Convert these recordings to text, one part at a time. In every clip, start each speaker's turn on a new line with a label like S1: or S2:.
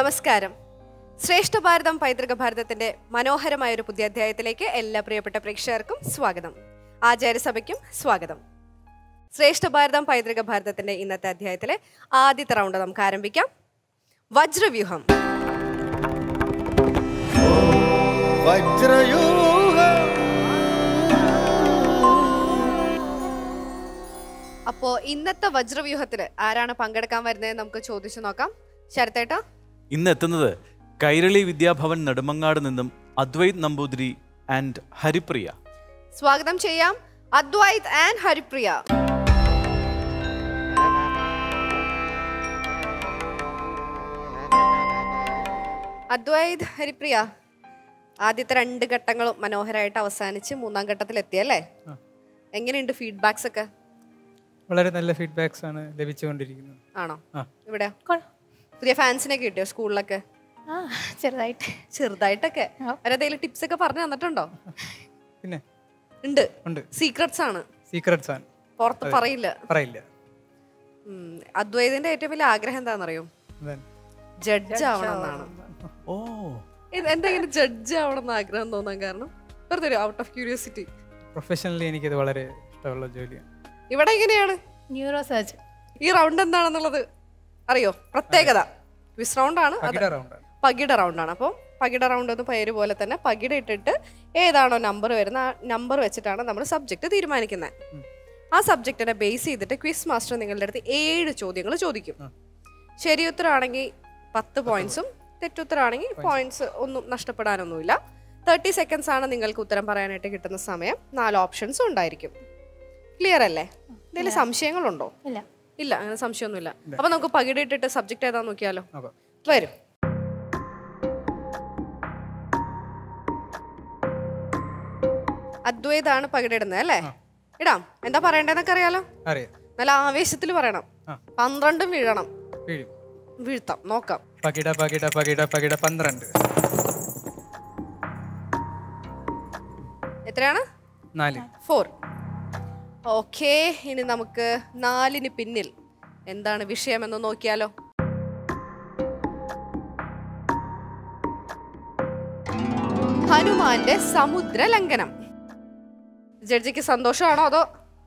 S1: നമസ്കാരം. ശ്രേഷ്ഠ ഭാരതം പൈതൃക ഭാരതത്തിന്റെ മനോഹരമായ ഒരു പുതിയ അധ്യായത്തിലേക്ക് എല്ലാ പ്രിയപ്പെട്ട പ്രേക്ഷകർക്കും സ്വാഗതം. ആചാര്യസഭയ്ക്കും സ്വാഗതം. ശ്രേഷ്ഠ ഭാരതം പൈതൃക ഭാരതത്തിന്റെ ഇന്നത്തെ അധ്യായത്തിലെ ആദ്യത്തെ റൗണ്ട് നമുക്ക് ആരംഭിക്കാം. വജ്രവ്യൂഹം. അപ്പോ ഇന്നത്തെ വജ്രവ്യൂഹത്തില് ആരാണ് പങ്കെടുക്കാൻ വരുന്നത് നമുക്ക് ചോദിച്ചു നോക്കാം. ശരത്തേട്ടാ,
S2: ഇന്ന് എത്തുന്നത് കൈരളി വിദ്യാഭവൻ നെടുമങ്ങാട് നിന്നും അദ്വൈത് നമ്പൂതിരി ആൻഡ് ഹരിപ്രിയ.
S1: സ്വാഗതം ചെയ്യാം അദ്വൈത് ആൻഡ് ഹരിപ്രിയ. അദ്വൈത്, ഹരിപ്രിയ, ആദ്യത്തെ 2 ഘട്ടങ്ങളും മനോഹരമായിട്ട് അവസാനിച്ച് 3-ാം ഘട്ടത്തിൽ എത്തിയല്ലേ? എങ്ങനെയുണ്ട് ഫീഡ്ബാക്സ് ഒക്കെ?
S3: വളരെ നല്ല ഫീഡ്ബാക്സ് ആണ് ലഭിച്ചുകൊണ്ടിരിക്കുന്നത്.
S1: ആണോ? ഇവിടെ പുതിയ ഫാൻസിനെ കിട്ടിയോ സ്കൂളിലൊക്കെ? ചെറുതായിട്ടൊക്കെ അവരെന്തെങ്കിലും ടിപ്സ് ഒക്കെ പറഞ്ഞു തന്നിട്ടുണ്ടോ?
S3: പിന്നെ
S1: ഉണ്ട്. സീക്രട്സ് ആണ്. പുറത്ത് പറയില്ല. അദ്വൈതിന്റെ ഏറ്റവും വലിയ ആഗ്രഹം എന്താണെന്നറിയോ? ജഡ്ജ് ആവണം എന്നാണ്. എന്തെങ്കിലും ജഡ്ജ് ആവണം എന്ന് ആഗ്രഹം തോന്നാൻ കാരണം വെറുതെ ഔട്ട് ഓഫ് ക്യൂരിയോസിറ്റി.
S3: പ്രൊഫഷണലി എനിക്കത് വളരെ ഇഷ്ടമുള്ള ജോലിയാണ്.
S1: ഇവിടെ എങ്ങനെയാണ്
S4: ന്യൂറോ സർജൻ?
S1: ഈ റൗണ്ട് എന്താണെന്നുള്ളത് അറിയോ? പ്രത്യേകത ക്വിസ് റൗണ്ടാണ്, പകിട റൗണ്ടാണ്. അപ്പോൾ പകിട റൗണ്ട് എന്ന് പേര് പോലെ തന്നെ പകിട ഇട്ടിട്ട് ഏതാണോ നമ്പർ വരുന്ന ആ നമ്പർ വെച്ചിട്ടാണ് നമ്മൾ സബ്ജക്റ്റ് തീരുമാനിക്കുന്നത്. ആ സബ്ജക്റ്റിനെ ബേസ് ചെയ്തിട്ട് ക്വിസ് മാസ്റ്റർ നിങ്ങളുടെ അടുത്ത് 7 ചോദ്യങ്ങൾ ചോദിക്കും. ശരിയുത്തരാണെങ്കിൽ 10 പോയിന്റ്സും തെറ്റുത്തരാണെങ്കിൽ പോയിന്റ്സ് ഒന്നും നഷ്ടപ്പെടാനൊന്നുമില്ല. 30 സെക്കൻഡ്സ് ആണ് നിങ്ങൾക്ക് ഉത്തരം പറയാനായിട്ട് കിട്ടുന്ന സമയം. 4 ഓപ്ഷൻസും ഉണ്ടായിരിക്കും. ക്ലിയർ അല്ലേ? എന്തെങ്കിലും സംശയങ്ങളുണ്ടോ? ഇല്ല, അങ്ങനെ സംശയമൊന്നുമില്ല. അപ്പൊ നമുക്ക് പകിടിയിട്ടിട്ട് സബ്ജക്ട് ഏതാ നോക്കിയാലോ? വരും. അദ്വൈതാണ് പകിടിടുന്നത് അല്ലേ? ഇടാം. എന്താ പറയണ്ടെന്നൊക്കെ അറിയാലോ? നല്ല ആവേശത്തിൽ പറയണം. 12 വീഴണം. വീഴ്ത്താം, നോക്കാം.
S3: പകിട പകിട പകിട പകിട 12.
S1: എത്രയാണ്? 4. ഓക്കെ, ഇനി നമുക്ക് 4-ന് പിന്നിൽ എന്താണ് വിഷയമെന്ന് നോക്കിയാലോ? ഹനുമാന്റെ സമുദ്ര ലംഘനം. ജഡ്ജിക്ക് സന്തോഷമാണോ അതോ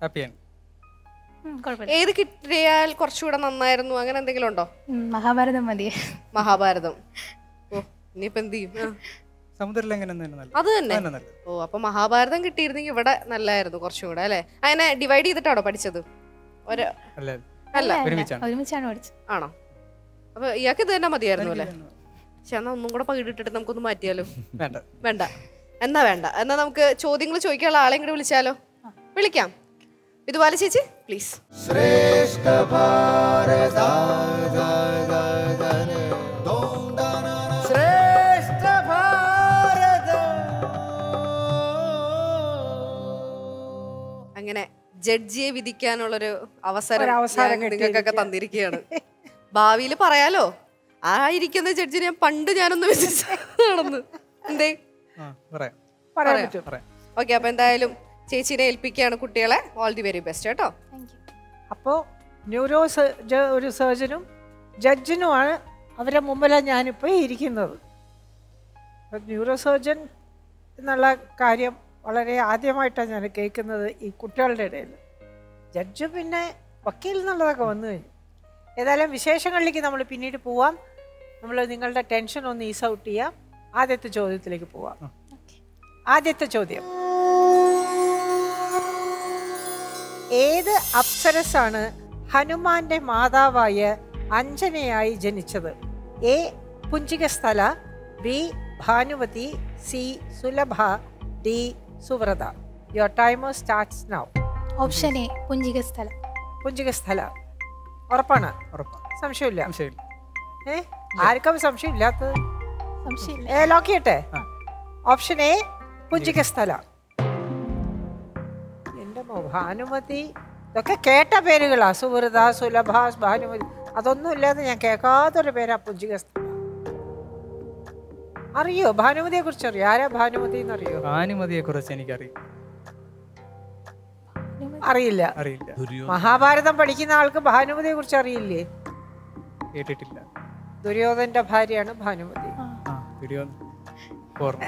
S1: ഏത് കിട്ടിയാൽ കുറച്ചുകൂടെ നന്നായിരുന്നു, അങ്ങനെ എന്തെങ്കിലും ഉണ്ടോ?
S4: മഹാഭാരതം മതി.
S1: മഹാഭാരതം. ഓ, ഇനിയിപ്പോ എന്ത് ചെയ്യും? അത് തന്നെ. ഓ, അപ്പൊ മഹാഭാരതം കിട്ടിയിരുന്നെങ്കിൽ ഇവിടെ നല്ലായിരുന്നു കുറച്ചും കൂടെ അല്ലെ? അങ്ങനെ ഡിവൈഡ് ചെയ്തിട്ടാണോ പഠിച്ചത്? അല്ല,
S4: ഒരുമിച്ചാണ് പഠിച്ചത്.
S1: ആണോ? അപ്പൊ ഇയാൾക്ക് ഇത് തന്നെ മതിയായിരുന്നു അല്ലെ? പക്ഷെ എന്നാ ഒന്നും കൂടെ പകിടിട്ടിട്ട് നമുക്കൊന്ന് മാറ്റിയാലോ? വേണ്ട. എന്നാ നമുക്ക് ചോദ്യങ്ങൾ ചോദിക്കാനുള്ള ആളെയും കൂടെ വിളിച്ചാലോ? വിളിക്കാം. ഇതുപോലെ ചേച്ചി പ്ലീസ്. അങ്ങനെ ജഡ്ജിയെ വിധിക്കാനുള്ളൊരു അവസരം നിങ്ങൾക്കൊക്കെ തന്നിരിക്കുകയാണ്. ഭാവിയിൽ പറയാലോ, ആ ഇരിക്കുന്ന ജഡ്ജിനെ ഞാനൊന്ന് വിധിച്ചു. എന്തേ? ഓക്കെ, അപ്പൊ എന്തായാലും ചേച്ചിനെ ഏൽപ്പിക്കുകയാണ് കുട്ടികളെ. ഓൾ ദി വെരി ബെസ്റ്റ് കേട്ടോ.
S5: അപ്പോൾ ഒരു സർജനും ജഡ്ജിനുമാണ് അവരുടെ മുമ്പിലാണ് ഞാനിപ്പോൾ ഇരിക്കുന്നത്. ന്യൂറോ സർജൻ എന്നുള്ള കാര്യം വളരെ ആദ്യമായിട്ടാണ് ഞാൻ കേൾക്കുന്നത് ഈ കുട്ടികളുടെ ഇടയിൽ. ജഡ്ജ് പിന്നെ വക്കീൽ എന്നുള്ളതൊക്കെ വന്നു കഴിഞ്ഞു. ഏതായാലും വിശേഷങ്ങളിലേക്ക് നമ്മൾ പിന്നീട് പോവാം. നമ്മൾ നിങ്ങളുടെ ടെൻഷൻ ഒന്ന് ഈസ് ഔട്ട് ചെയ്യാം. ആദ്യത്തെ ചോദ്യത്തിലേക്ക് പോവാം. ആദ്യത്തെ ചോദ്യം: ഏത് അപ്സരസാണ് ഹനുമാന്റെ മാതാവായ അഞ്ജനയായി ജനിച്ചത്? A Punjikasthala, B Bhanuvati, C Sulabha, D Suvrata. Your timer starts now.
S4: Option A Punjikasthala.
S5: Punjikasthala ഉറപ്പാണ്? സംശയമില്ല. ആർക്കും സംശയമില്ലാത്തത്? ലോക്ക് ചെയ്യട്ടെ. Option A Punjikasthala. എൻ്റെ ഭാനുമതി ഇതൊക്കെ കേട്ട പേരുകളാ. സുവൃത, സുലഭ, ഭാനുമതി, അതൊന്നും ഇല്ലാതെ ഞാൻ കേൾക്കാത്തൊരു പേരാ പുഞ്ചികസ്ഥല. അറിയോ ഭാനുമതിയെ കുറിച്ച്? അറിയോ? ആരാ ഭാനുമതി എന്നറിയോ?
S3: ഭാനുമതിയെ കുറിച്ച് എനിക്കറിയാം.
S5: അറിയില്ല. മഹാഭാരതം പഠിക്കുന്ന ആൾക്ക് ഭാനുമതിയെ കുറിച്ച് അറിയില്ലേ?
S3: കേട്ടിട്ടില്ല.
S5: ദുര്യോധന്റെ ഭാര്യയാണ് ഭാനുമതി.
S3: ആ ദുര്യോധന ഓർമ്മ.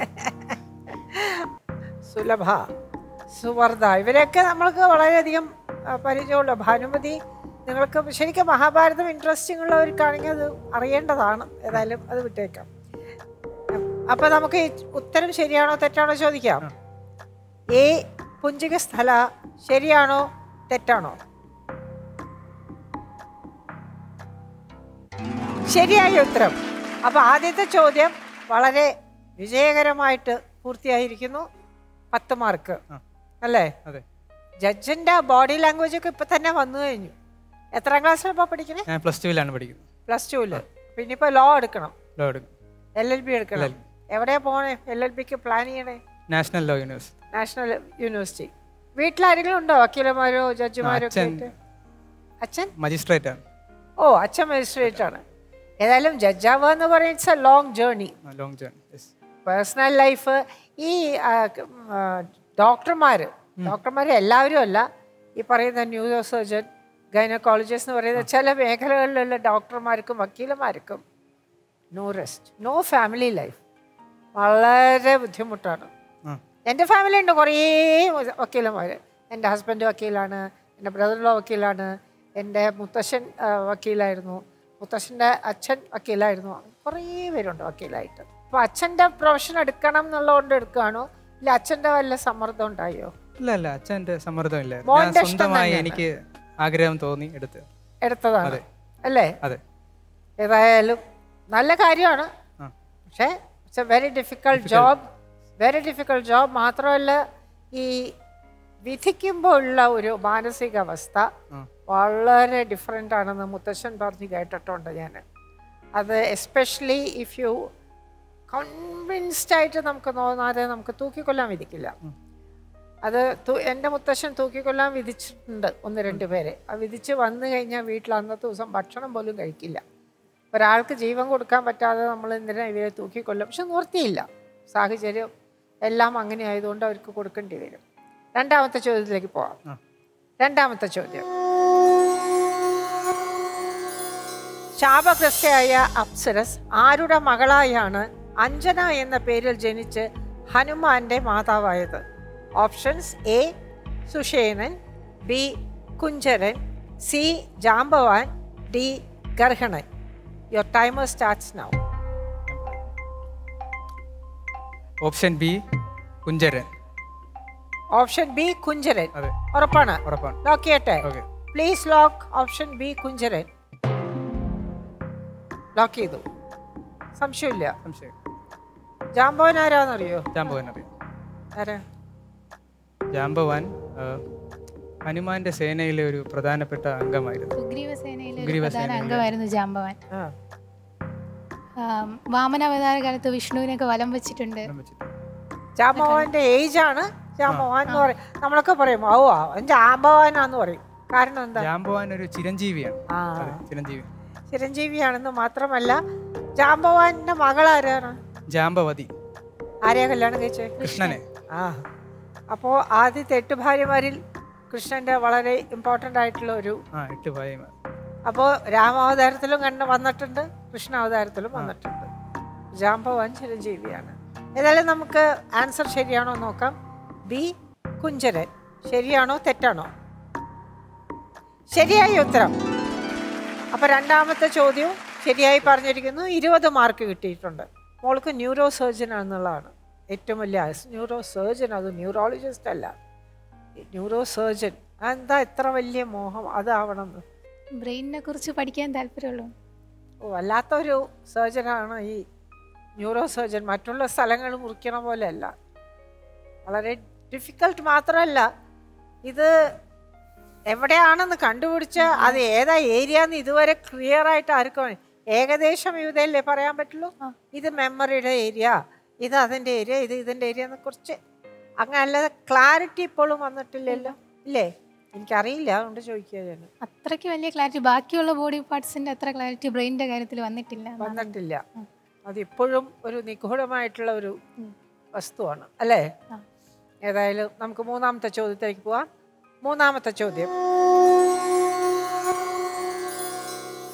S5: സുലഭ, സുവർദ്ധ, ഇവരെയൊക്കെ നമ്മൾക്ക് വളരെയധികം പരിചയമുള്ള. ഭാനുമതി നിങ്ങൾക്ക് ശരിക്കും മഹാഭാരതം ഇൻട്രസ്റ്റിംഗ് ഉള്ളവർക്കാണെങ്കിൽ അത് അറിയേണ്ടതാണ്. ഏതായാലും അത് വിട്ടേക്കാം. അപ്പൊ നമുക്ക് ഈ ഉത്തരം ശരിയാണോ തെറ്റാണോ ചോദിക്കാം. എ പുഞ്ചിക സ്ഥല ശരിയാണോ തെറ്റാണോ? ശരിയായ ഉത്തരം. അപ്പൊ ആദ്യത്തെ ചോദ്യം വളരെ വിജയകരമായിട്ട് പൂർത്തിയായിരിക്കുന്നു. 10 മാർക്ക് അല്ലേ?
S3: അതെ.
S5: ജഡ്ജിന്റെ ബോഡി ലാംഗ്വേജ് ഒക്കെ ഇപ്പൊ തന്നെ വന്നു കഴിഞ്ഞു. എത്രാം ക്ലാസ്സിലാണ് ഇപ്പൊ പഠിക്കണേ?
S3: ഞാൻ +2 പഠിക്കുന്നത്.
S5: +2. പിന്നെ ഇപ്പൊ ലോ എടുക്കണം,
S3: ലോ എടുക്കും,
S5: LLB എടുക്കണം. എവിടെയാ പോണേ LLBക്ക് പ്ലാൻ ചെയ്യണേ?
S3: National law university.
S5: National university. വീട്ടിലാരെങ്കിലും ഉണ്ടോ വക്കീലന്മാരോ ജഡ്ജിമാരോ ഒക്കെ ആയിട്ട്? അച്ഛൻ
S3: മജിസ്ട്രേറ്റ് ആണ്.
S5: ഓ, അച്ഛൻ മജിസ്ട്രേറ്റ് ആണ്. ഏതായാലും ജഡ്ജാവുക എന്ന് പറയുന്നത് it's a long journey.
S3: Long journey.
S5: Personal life. ഈ ഡോക്ടർമാർ എല്ലാവരും അല്ല, ഈ പറയുന്ന ന്യൂറോ സർജൻ, ഗൈനക്കോളജിസ്റ്റ് എന്ന് പറയുന്ന ചില മേഖലകളിലുള്ള ഡോക്ടർമാർക്കും വക്കീലന്മാർക്കും no rest, no family life. വളരെ ബുദ്ധിമുട്ടാണ്. എൻ്റെ ഫാമിലി ഉണ്ട് കുറേ വക്കീലന്മാർ. എൻ്റെ ഹസ്ബൻഡ് വക്കീലാണ്, എൻ്റെ ബ്രദറിലോ വക്കീലാണ്, എൻ്റെ മുത്തശ്ശൻ വക്കീലായിരുന്നു, മുത്തശ്ശൻ്റെ അച്ഛൻ വക്കീലായിരുന്നു. കുറേ പേരുണ്ട് വക്കീലായിട്ട്. അപ്പോൾ അച്ഛൻ്റെ പ്രൊഫഷൻ എടുക്കണം എന്നുള്ളതുകൊണ്ട് എടുക്കുകയാണോ, ഇല്ല അച്ഛൻ്റെ വല്ല സമ്മർദ്ദം ഉണ്ടായോ?
S3: ഇല്ല, അച്ഛൻ്റെ സമ്മർദ്ദം ഇല്ലായിരുന്നു. സ്വന്തമായി എനിക്ക് ആഗ്രഹം തോന്നി എടുത്തതാണ്
S5: അല്ലേ?
S3: അതെ.
S5: ഏതായാലും നല്ല കാര്യമാണ്. പക്ഷേ it's a very difficult job. മാത്രമല്ല ഈ വിധിക്കുമ്പോൾ ഉള്ള ഒരു മാനസികാവസ്ഥ വളരെ ഡിഫറെൻ്റ് ആണെന്ന് മുത്തശ്ശൻ പറഞ്ഞ് കേട്ടിട്ടുണ്ട് ഞാൻ. അത് എസ്പെഷ്യലി ഇഫ് യു കൺവിൻസ്ഡ് ആയിട്ട് നമുക്ക് തോന്നാതെ നമുക്ക് തൂക്കിക്കൊല്ലാൻ വിധിക്കില്ല. അത് എൻ്റെ മുത്തശ്ശൻ തൂക്കിക്കൊല്ലാൻ വിധിച്ചിട്ടുണ്ട് 1-2 പേരെ. ആ വിധിച്ച് വന്നു കഴിഞ്ഞാൽ വീട്ടിൽ അന്നത്തെ ദിവസം ഭക്ഷണം പോലും കഴിക്കില്ല. ഒരാൾക്ക് ജീവൻ കൊടുക്കാൻ പറ്റാതെ നമ്മൾ എന്തിനാ ഇവരെ തൂക്കിക്കൊല്ലും? പക്ഷെ നിവൃത്തിയില്ല, സാഹചര്യം എല്ലാം അങ്ങനെ ആയതുകൊണ്ട് അവർക്ക് കൊടുക്കേണ്ടി വരും. രണ്ടാമത്തെ ചോദ്യത്തിലേക്ക് പോവാം. രണ്ടാമത്തെ ചോദ്യം, ശാപഗ്രസ്തയായ അപ്സരസ് ആരുടെ മകളായാണ് അഞ്ജന എന്ന പേരിൽ ജനിച്ച് ഹനുമാന്റെ മാതാവായത്? Options: A Sushenan, B Kunjaran, C Jambavan, D Garhanan. Your timer starts now.
S3: Option B Kunjaran.
S5: Option B Kunjaran ഉറപ്പാണ്? ലോക്ക് ചെയ്യട്ടെ? Please lock option B Kunjaran. Lock ചെയ്തു. സംശയമില്ല. ജാംബവാൻ ആരാന്നറിയോ? ആരാ?
S3: ജാംബവാൻ ഹനുമാന്റെ സേനയിലെ ഒരു പ്രധാനപ്പെട്ട അംഗമായിരുന്നു.
S4: അംഗമായിരുന്നു ജാംബവാൻ. വാമനാവതാര കാലത്ത് വിഷ്ണുവിനൊക്കെ വലം വെച്ചിട്ടുണ്ട്.
S5: ജാംബവാന്റെ ഏജ് ആണ് ജാംബവാൻ എന്ന് പറയും. നമ്മളൊക്കെ പറയും ഓ ജാംബവാനാന്ന് പറയും. കാരണം എന്താ?
S3: ജാംബവാൻ ഒരു ചിരഞ്ജീവിയാണ്.
S5: ചിരഞ്ജീവിയാണെന്ന് മാത്രമല്ല ജാംബവാന്റെ മകൾ ആരാണ്?
S3: ജാംബവതി.
S5: ആരെയാ കല്യാണം കഴിച്ചത്?
S3: കൃഷ്ണനെ.
S5: അപ്പോൾ ആദ്യത്തെ 8 ഭാര്യമാരിൽ കൃഷ്ണന്റെ വളരെ ഇമ്പോർട്ടൻ്റ് ആയിട്ടുള്ള ഒരു
S3: 8 ഭാര്യമാർ.
S5: അപ്പോൾ രാമാവതാരത്തിലും വന്നിട്ടുണ്ട്, കൃഷ്ണാവതാരത്തിലും വന്നിട്ടുണ്ട്. ജാംബവാൻ ചിരഞ്ജീവിയാണ്. ഏതായാലും നമുക്ക് ആൻസർ ശരിയാണോ നോക്കാം. ബി കുഞ്ചരൻ. ശരിയാണോ തെറ്റാണോ? ശരിയായ ഉത്തരം. അപ്പോൾ രണ്ടാമത്തെ ചോദ്യവും ശരിയായി പറഞ്ഞിരിക്കുന്നു. 20 മാർക്ക് കിട്ടിയിട്ടുണ്ട്. മോൾക്ക് ന്യൂറോ സർജൻ ആണെന്നുള്ളതാണ് ഏറ്റവും വലിയ. ന്യൂറോ സർജൻ, അത് ന്യൂറോളജിസ്റ്റ് അല്ല, ന്യൂറോ സർജൻ. എന്താ ഇത്ര വലിയ മോഹം അതാവണമെന്ന്?
S4: ബ്രെയിനിനെ കുറിച്ച് പഠിക്കാൻ താല്പര്യമുള്ളൂ.
S5: വല്ലാത്തൊരു സർജനാണ് ഈ ന്യൂറോ സർജൻ. മറ്റുള്ള സ്ഥലങ്ങൾ മുറിക്കണ പോലെ അല്ല, വളരെ ഡിഫിക്കൽട്ട്. മാത്രമല്ല ഇത് എവിടെയാണെന്ന് കണ്ടുപിടിച്ച് അത് ഏതാ ഏരിയ എന്ന് ഇതുവരെ ക്ലിയർ ആയിട്ട് ആർക്കും ഏകദേശം ഇതല്ലേ പറയാൻ പറ്റുള്ളൂ. ഇത് മെമ്മറിയുടെ ഏരിയ, ഇത് അതിൻ്റെ ഏരിയ, ഇത് ഇതിൻ്റെ ഏരിയ എന്ന് കുറിച്ച് അങ്ങനെ അല്ലാതെ ക്ലാരിറ്റി ഇപ്പോഴും വന്നിട്ടില്ലല്ലോ, ഇല്ലേ? എനിക്കറിയില്ല, അതുകൊണ്ട് ചോദിക്കുക ഞാൻ.
S4: അത്രയ്ക്ക് വലിയ ക്ലാരിറ്റി ബാക്കിയുള്ള ബോഡി പാർട്സിന്റെ അത്ര ക്ലാരിറ്റി ബ്രെയിനിന്റെ കാര്യത്തിൽ വന്നിട്ടില്ല.
S5: അതിപ്പോഴും ഒരു നിഗൂഢമായിട്ടുള്ള ഒരു വസ്തുവാണ് അല്ലേ? ഏതായാലും നമുക്ക് മൂന്നാമത്തെ ചോദ്യത്തിലേക്ക് പോവാം. മൂന്നാമത്തെ ചോദ്യം,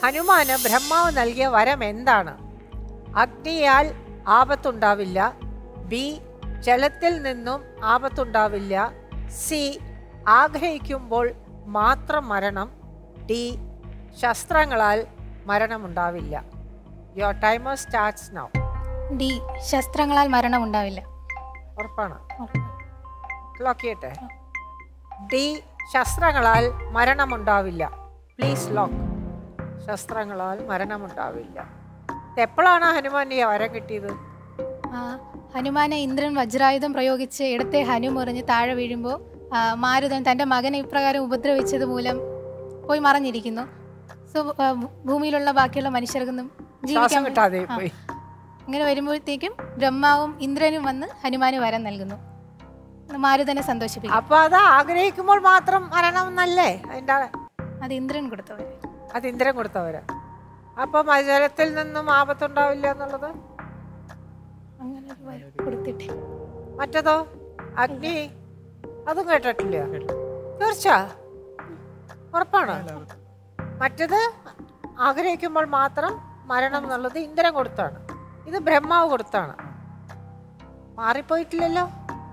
S5: ഹനുമാന് ബ്രഹ്മാവ് നൽകിയ വരം എന്താണ്? അഗ്നിയാൽ ആപത്തുണ്ടാവില്ല, ബി ജലത്തിൽ നിന്നും ആപത്തുണ്ടാവില്ല, സി ആഗ്രഹിക്കുമ്പോൾ മാത്രം മരണം, ഡി ശസ്ത്രങ്ങളാൽ മരണമുണ്ടാവില്ല. Your timer starts now.
S4: D, ശസ്ത്രങ്ങളാൽ മരണം ഉണ്ടാവില്ല.
S5: ഉറപ്പാണ്? ലോക്ക് ചെയ്യട്ടെ. ഡി ശസ്ത്രങ്ങളാൽ മരണമുണ്ടാവില്ല. Please lock. ശസ്ത്രങ്ങളാൽ മരണമുണ്ടാവില്ല. എപ്പോഴാണ് ഹനുമാൻ ഈ വരം കിട്ടിയത്?
S4: ഹനുമാനെ ഇന്ദ്രൻ വജ്രായുധം പ്രയോഗിച്ച് ഇടത്തെ ഹനു മുറിഞ്ഞ് താഴെ വീഴുമ്പോൾ മാരുതൻ തൻ്റെ മകനെ ഇപ്രകാരം ഉപദ്രവിച്ചത് മൂലം പോയി മറഞ്ഞിരിക്കുന്നു. സോ ഭൂമിയിലുള്ള ബാക്കിയുള്ള മനുഷ്യർക്കൊന്നും ജീവിക്കാൻ
S5: കിട്ടാതെ പോയി.
S4: അങ്ങനെ വരുമ്പോഴത്തേക്കും ബ്രഹ്മാവും ഇന്ദ്രനും വന്ന് ഹനുമാന് വരം നൽകുന്നു, മാരുതനെ സന്തോഷിപ്പിക്കും.
S5: അപ്പൊ അത് ആഗ്രഹിക്കുമ്പോൾ മാത്രം മരണം എന്നല്ലേ അതിന്റെ?
S4: അത് ഇന്ദ്രൻ കൊടുത്തവര്.
S5: അത് ഇന്ദ്രൻ കൊടുത്തവര്. അപ്പൊ ജലത്തിൽ നിന്നും ആപത്തുണ്ടാവില്ല എന്നുള്ളത്
S4: അങ്ങനെ ഒരു വരം കൊടുത്തിട്ട്.
S5: മറ്റതോ അഗ്നി? അതും കേട്ടിട്ടില്ല. തീർച്ച? ഉറപ്പാണ്? മറ്റത് ആഗ്രഹിക്കുമ്പോൾ മാത്രം മരണം എന്നുള്ളത് ഇന്ദ്രൻ കൊടുത്താണ്, ഇത് ബ്രഹ്മാവ് കൊടുത്താണ്. മാറിപ്പോയിട്ടില്ലല്ലോ,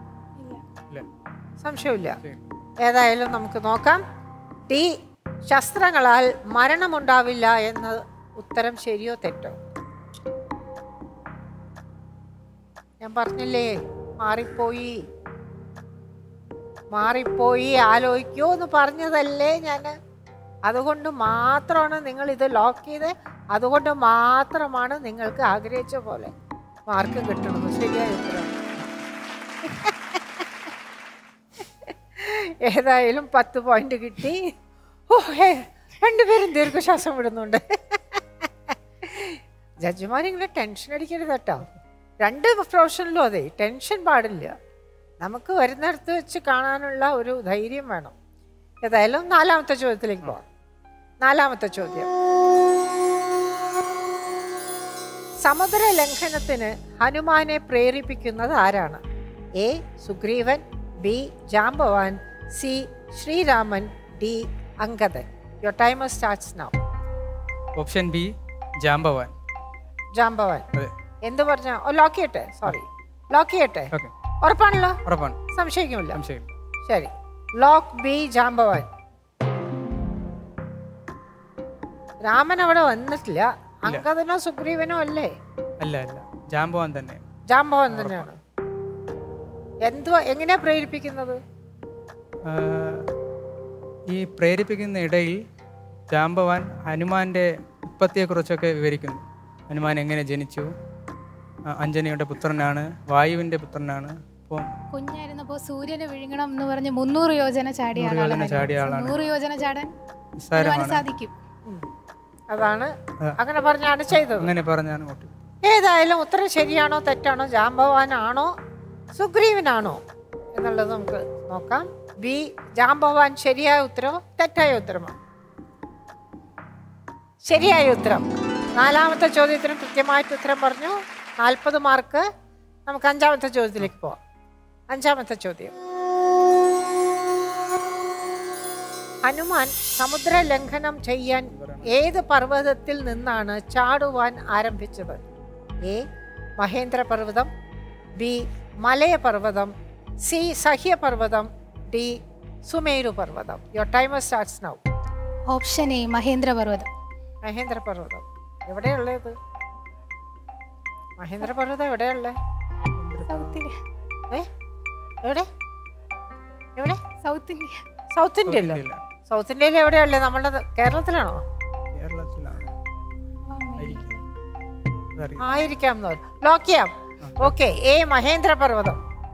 S5: സംശയമില്ല. ഏതായാലും നമുക്ക് നോക്കാം. ഡി ശസ്ത്രങ്ങളാൽ മരണമുണ്ടാവില്ല എന്ന ഉത്തരം ശരിയോ തെറ്റോ? ഞാൻ പറഞ്ഞില്ലേ മാറിപ്പോയി, മാറിപ്പോയി, ആലോചിക്കൂ എന്ന് പറഞ്ഞതല്ലേ ഞാൻ. അതുകൊണ്ട് മാത്രമാണ് നിങ്ങൾ ഇത് ലോക്ക് ചെയ്ത്, അതുകൊണ്ട് മാത്രമാണ് നിങ്ങൾക്ക് ആഗ്രഹിച്ച പോലെ മാർക്ക് കിട്ടണത്. ശരിയായ ഉത്തരം. ഏതായാലും 10 പോയിന്റ് കിട്ടി. ഓ രണ്ടുപേരും ദീർഘശ്വാസം വിടുന്നുണ്ട്. ജഡ്ജിമാരിങ്ങനെ ടെൻഷൻ അടിക്കരുത് കേട്ടോ. രണ്ട് പ്രൊഫഷനിലും അതെ, ടെൻഷൻ പാടില്ല. നമുക്ക് വരുന്നിടത്ത് വെച്ച് കാണാനുള്ള ഒരു ധൈര്യം വേണം. ഏതായാലും 4ാമത്തെ ചോദ്യത്തിലേക്ക് പോകാം. 4ാമത്തെ ചോദ്യം. സമുദ്ര ലംഘനത്തിന് ഹനുമാനെ പ്രേരിപ്പിക്കുന്നത് ആരാണ്? A Sugreevan, B Jambavan, C Sreeraman, D Angadan. Your timer starts now.
S3: Option B Jambavan.
S5: Jambavan എന്ത് പറഞ്ഞ? ലോക്ക് ചെയ്യട്ടെ? സോറി, ലോക്ക് ചെയ്യട്ടെ? ഉറപ്പാണല്ലോ?
S3: ഉറപ്പാണ്,
S5: സംശയിക്കുമില്ല. ശരി, ലോക്ക് ബി ജാംബവാൻ. രാമൻ അവിടെ വന്നിട്ടില്ല. അങ്കദനോ സുഗ്രീവനോ അല്ലേ?
S3: അല്ല അല്ല, ജാംബവാൻ തന്നെ.
S5: ജാംബവാൻ തന്നെയാണ്. എന്തുവാ, എങ്ങനെയാ പ്രേരിപ്പിക്കുന്നത്?
S3: ഈ പ്രേരിപ്പിക്കുന്ന ഇടയിൽ ജാംബവാൻ ഹനുമാന്റെ ഉത്പത്തിയെക്കുറിച്ചൊക്കെ വിവരിക്കുന്നു. ഹനുമാൻ എങ്ങനെ ജനിച്ചു, അഞ്ജനയുടെ പുത്രനാണ്, വായുവിന്റെ പുത്രനാണ്. അപ്പം
S4: കുഞ്ഞായിരുന്നപ്പോ സൂര്യനെ വിഴുങ്ങണം എന്ന് പറഞ്ഞ് 300 യോജന ചാടിയ ആളാണ്. 100 യോജന ചാടാൻ സാധിക്കും.
S5: അതാണ് അങ്ങനെ പറഞ്ഞാണ് ചെയ്തത്.
S3: അങ്ങനെ പറഞ്ഞാണ്.
S5: ഏതായാലും ഉത്തരം ശരിയാണോ തെറ്റാണോ, ജാംബവാനാണോ സുഗ്രീവനാണോ എന്നുള്ളത് നമുക്ക് നോക്കാം. ബി ജാംബവാൻ ശരിയായ ഉത്തരമോ തെറ്റായ ഉത്തരമോ? ശരിയായ ഉത്തരം. 4ാമത്തെ ചോദ്യത്തിന് കൃത്യമായിട്ട് ഉത്തരം പറഞ്ഞു. 40 മാർക്ക്. നമുക്ക് 5ാമത്തെ ചോദ്യത്തിലേക്ക് പോവാം. 5ാമത്തെ ചോദ്യം. ഹനുമാൻ സമുദ്ര ലംഘനം ചെയ്യാൻ ഏത് പർവ്വതത്തിൽ നിന്നാണ് ചാടുവാൻ ആരംഭിച്ചത്? A Mahendraparvatham, B Malayaparvatham, C Sahyaparvatham, D Sumeru പർവ്വതം. Your timer starts now.
S4: Option A Mahendraparvatham.
S5: Mahendraparvatham എവിടെയുള്ളത്? മഹേന്ദ്രപർവ്വതം എവിടെയുള്ളത്? എവിടെ എവിടെ?
S4: South India.
S5: സൗത്ത് ഇന്ത്യയിലോ? സൗത്ത് ഇന്ത്യയിൽ എവിടെയുള്ളത്? നമ്മളുടെ കേരളത്തിലാണോ? ആയിരിക്കാം. ലോക്ക് ചെയ്യാം. Okay, A Mahendraparvatham.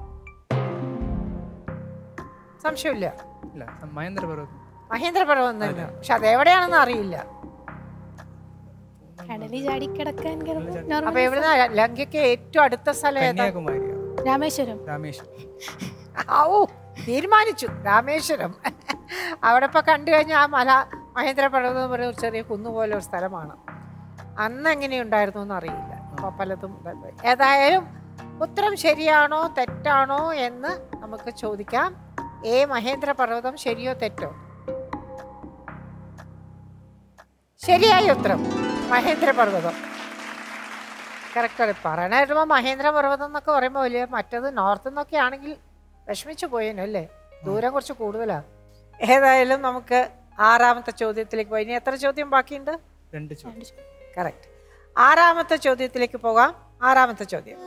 S5: സംശയമില്ല, മഹേന്ദ്രപർവ്വതം തന്നെ. പക്ഷെ അതെവിടെയാണെന്ന് അറിയില്ല.
S4: കടലിൽ ചാടിക്കിടക്കാൻ.
S5: അപ്പൊ എവിടുന്ന ലങ്കയ്ക്ക് ഏറ്റവും അടുത്ത സ്ഥലം ഏതാ?
S4: രാമേശ്വരം.
S5: ഓ, തീരുമാനിച്ചു രാമേശ്വരം. അവിടെ ഇപ്പൊ കണ്ടു കഴിഞ്ഞാൽ ആ മല മഹേന്ദ്രപർവ്വതം എന്ന് പറയുന്ന ഒരു ചെറിയ കുന്നുപോലെ ഒരു സ്ഥലമാണ്. അന്ന് എങ്ങനെയുണ്ടായിരുന്നു എന്ന് അറിയില്ല. അപ്പൊ പലതും. ഏതായാലും ഉത്തരം ശരിയാണോ തെറ്റാണോ എന്ന് നമുക്ക് ചോദിക്കാം. എ മഹേന്ദ്രപർവ്വതം ശരിയോ തെറ്റോ? ശരിയായ ഉത്തരം മഹേന്ദ്രപർവ്വതം. കറക്റ്റാണ്. പറയണായിട്ടുമ്പോ മഹേന്ദ്രപർവ്വതം എന്നൊക്കെ പറയുമ്പോൾ വലിയ, മറ്റത് നോർത്ത് നിന്നൊക്കെ ആണെങ്കിൽ വിഷമിച്ചു പോയേനല്ലേ, ദൂരം കുറച്ച് കൂടുതലാ. ഏതായാലും നമുക്ക് ആറാമത്തെ ചോദ്യത്തിലേക്ക് പോയി. ഇനി എത്ര ചോദ്യം ബാക്കിയുണ്ട്?
S3: 2 ചോദ്യം.
S5: കറക്റ്റ്. ആറാമത്തെ ചോദ്യത്തിലേക്ക് പോകാം. ആറാമത്തെ ചോദ്യം,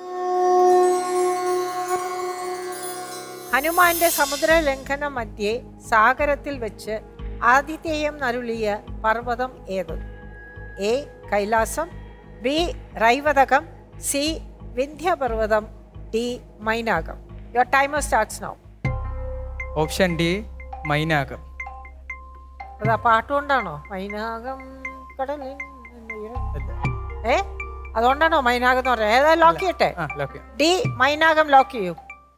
S5: ഹനുമാന്റെ സമുദ്ര ലംഘന മധ്യേ സാഗരത്തിൽ വെച്ച് ആതിഥേയം നരുളിയ പർവ്വതം ഏത്? A Kailasam, B Raivatakam, C Vindhyaparvatham, D Mainakam. Your timer starts now.
S3: Option D Mainakam.
S5: അത് ആ പാട്ടുകൊണ്ടാണോ? മൈനാകം കടലിൽ അതുകൊണ്ടാണോ മൈനാകം എന്ന് പറഞ്ഞത്? ഏതായാലും ലോക്ക് ചെയ്യട്ടെ. ഡി മൈനാകം ലോക്ക് ചെയ്യൂ.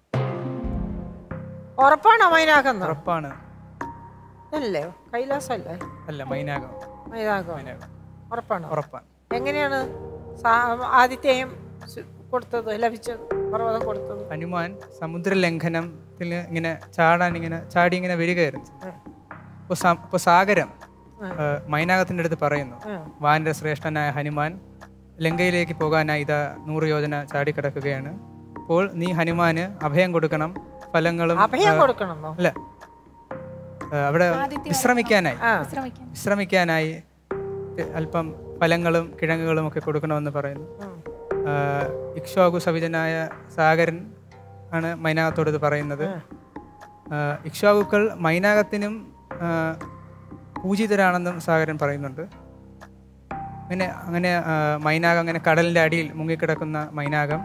S5: ഉറപ്പാണോ മൈനാകം?
S3: ഉറപ്പാണ്.
S5: അല്ലേ കൈലാസം അല്ലേ?
S3: അല്ല, മൈനാകം.
S5: മൈനാകം ഉറപ്പാണോ?
S3: ഉറപ്പാണ്.
S5: എങ്ങനെയാണ് ആദിത്യം കൊടുത്തത്, ലഭിച്ചത്, പർവ്വതം കൊടുത്തത്?
S3: ഹനുമാൻ സമുദ്ര ലംഘനത്തിൽ ഇങ്ങനെ ചാടി ഇങ്ങനെ വരികയായിരുന്നു. അപ്പോൾ സാഗരം മൈനാകത്തിൻ്റെ അടുത്ത് പറയുന്നു, വാന്റെ ശ്രേഷ്ഠനായ ഹനുമാൻ ലങ്കയിലേക്ക് പോകാനായി ഇതാ 100 യോജന ചാടിക്കിടക്കുകയാണ്. അപ്പോൾ നീ ഹനുമാന് അഭയം കൊടുക്കണം, ഫലങ്ങളും
S5: കൊടുക്കണമെന്നോ?
S3: അല്ല, അവിടെ വിശ്രമിക്കാനായി അല്പം ഫലങ്ങളും കിഴങ്ങുകളും ഒക്കെ കൊടുക്കണമെന്ന് പറയുന്നു. ഇക്ഷ്വാകു സവിജനായ സാഗരൻ ആണ് മൈനാകത്തോട് ഇത് പറയുന്നത്. ഇക്ഷ്വാകുക്കൾ മൈനാകത്തിനും പൂജിതരാണെന്നും സാഗരൻ പറയുന്നുണ്ട്. അങ്ങനെ മൈനാകം അങ്ങനെ കടലിൻ്റെ അടിയിൽ മുങ്ങിക്കിടക്കുന്ന മൈനാകം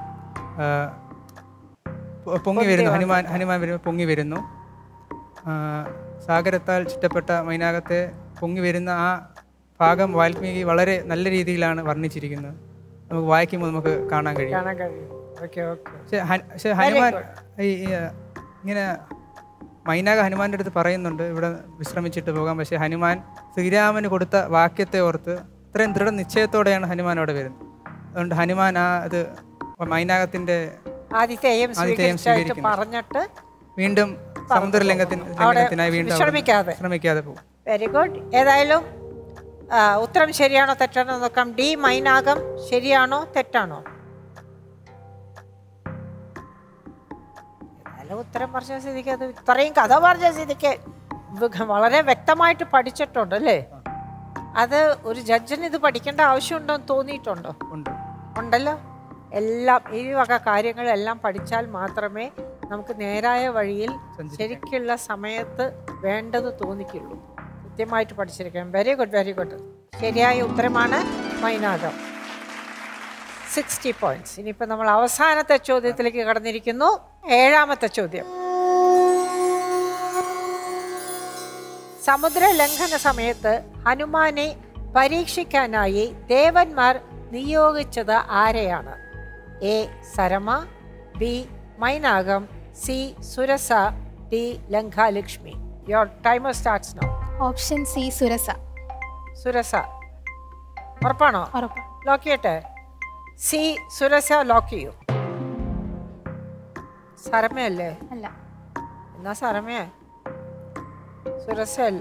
S3: പൊങ്ങി വരുന്നു. ഹനുമാൻ വരുമ്പോൾ പൊങ്ങി വരുന്നു. സാഗരത്താൽ ചുറ്റപ്പെട്ട മൈനാകത്തെ പൊങ്ങി വരുന്ന ആ ഭാഗം വാൽമീകി വളരെ നല്ല രീതിയിലാണ് വർണ്ണിച്ചിരിക്കുന്നത്. നമുക്ക് വായിക്കുമ്പോൾ നമുക്ക് കാണാൻ കഴിയും. പക്ഷെ ഹനുമാൻ ഇങ്ങനെ മൈനാക ഹനുമാന്റെ അടുത്ത് പറയുന്നുണ്ട് ഇവിടെ വിശ്രമിച്ചിട്ട് പോകാം. പക്ഷെ ഹനുമാൻ ശ്രീരാമന് കൊടുത്ത വാക്യത്തെ ഓർത്ത് ഇത്രയും ദൃഢനിശ്ചയത്തോടെയാണ് ഹനുമാൻ അവിടെ വരുന്നത്. അതുകൊണ്ട് ഹനുമാൻ ഇത് മൈനാകത്തിന്റെ ആതിഥേയം
S5: പറഞ്ഞിട്ട്
S3: വീണ്ടും സമുദ്ര ലംഘനത്തിനായി വീണ്ടും ശ്രമിക്കാതെ പോകും.
S5: Very good. ഏതായാലും ഉത്തരം ശരിയാണോ തെറ്റാണോ നോക്കാം. ഡി മൈനാകം ശരിയാണോ തെറ്റാണോ? ഏതായാലും ഉത്തരം പറഞ്ഞ സ്ഥിതിക്ക്, അത് ഇത്രയും കഥ പറഞ്ഞ സ്ഥിതിക്ക് വളരെ വ്യക്തമായിട്ട് പഠിച്ചിട്ടുണ്ട് അല്ലേ? അത് ഒരു ജഡ്ജിന് ഇത് പഠിക്കേണ്ട ആവശ്യമുണ്ടോ എന്ന് തോന്നിയിട്ടുണ്ടോ? ഉണ്ടല്ലോ. എല്ലാം ഈ വക കാര്യങ്ങളെല്ലാം പഠിച്ചാൽ മാത്രമേ നമുക്ക് നേരായ വഴിയിൽ ശരിക്കുള്ള സമയത്ത് വേണ്ടത് തോന്നിക്കുള്ളൂ. കൃത്യമായിട്ട് പഠിച്ചിരിക്കണം. Very good, very good. ശരിയായ ഉത്തരമാണ് മൈനാകം. 60 പോയിന്റ്സ്. ഇനിയിപ്പോൾ നമ്മൾ അവസാനത്തെ ചോദ്യത്തിലേക്ക് കടന്നിരിക്കുന്നു. ഏഴാമത്തെ ചോദ്യം, സമുദ്ര ലംഘന സമയത്ത് ഹനുമാനെ പരീക്ഷിക്കാനായി ദേവന്മാർ നിയോഗിച്ചത് ആരെയാണ്? A Sarama, B Mainakam, C Surasa, D Lankalakshmi. Your timer starts now.
S4: Option C Surasa.
S5: Surasa ഉറപ്പാണോ? ലോക്ക് ചെയ്യട്ടെ. സി സുരസ ലോക്ക് ചെയ്യൂ. സരമയല്ലേ?
S4: അല്ല.
S5: എന്നാ സരമയ? സുരസ അല്ല.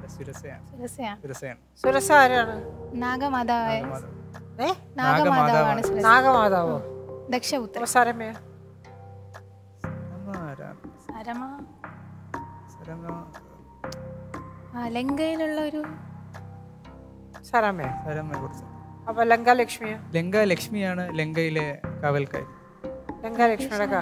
S5: സുരസ ആരാണ്? നാഗമാതാവോ?
S4: ദക്ഷപുത്ര.
S5: സരമയ?
S4: ലങ്കയിലുള്ള ഒരു
S5: സരമയ. അപ്പൊ ലങ്കാലക്ഷ്മിയോ?
S3: ലങ്കാലക്ഷ്മിയാണ് ലങ്കയിലെ കാവൽക്കാരി.
S5: ലങ്കാലക്ഷ്മിയുടെ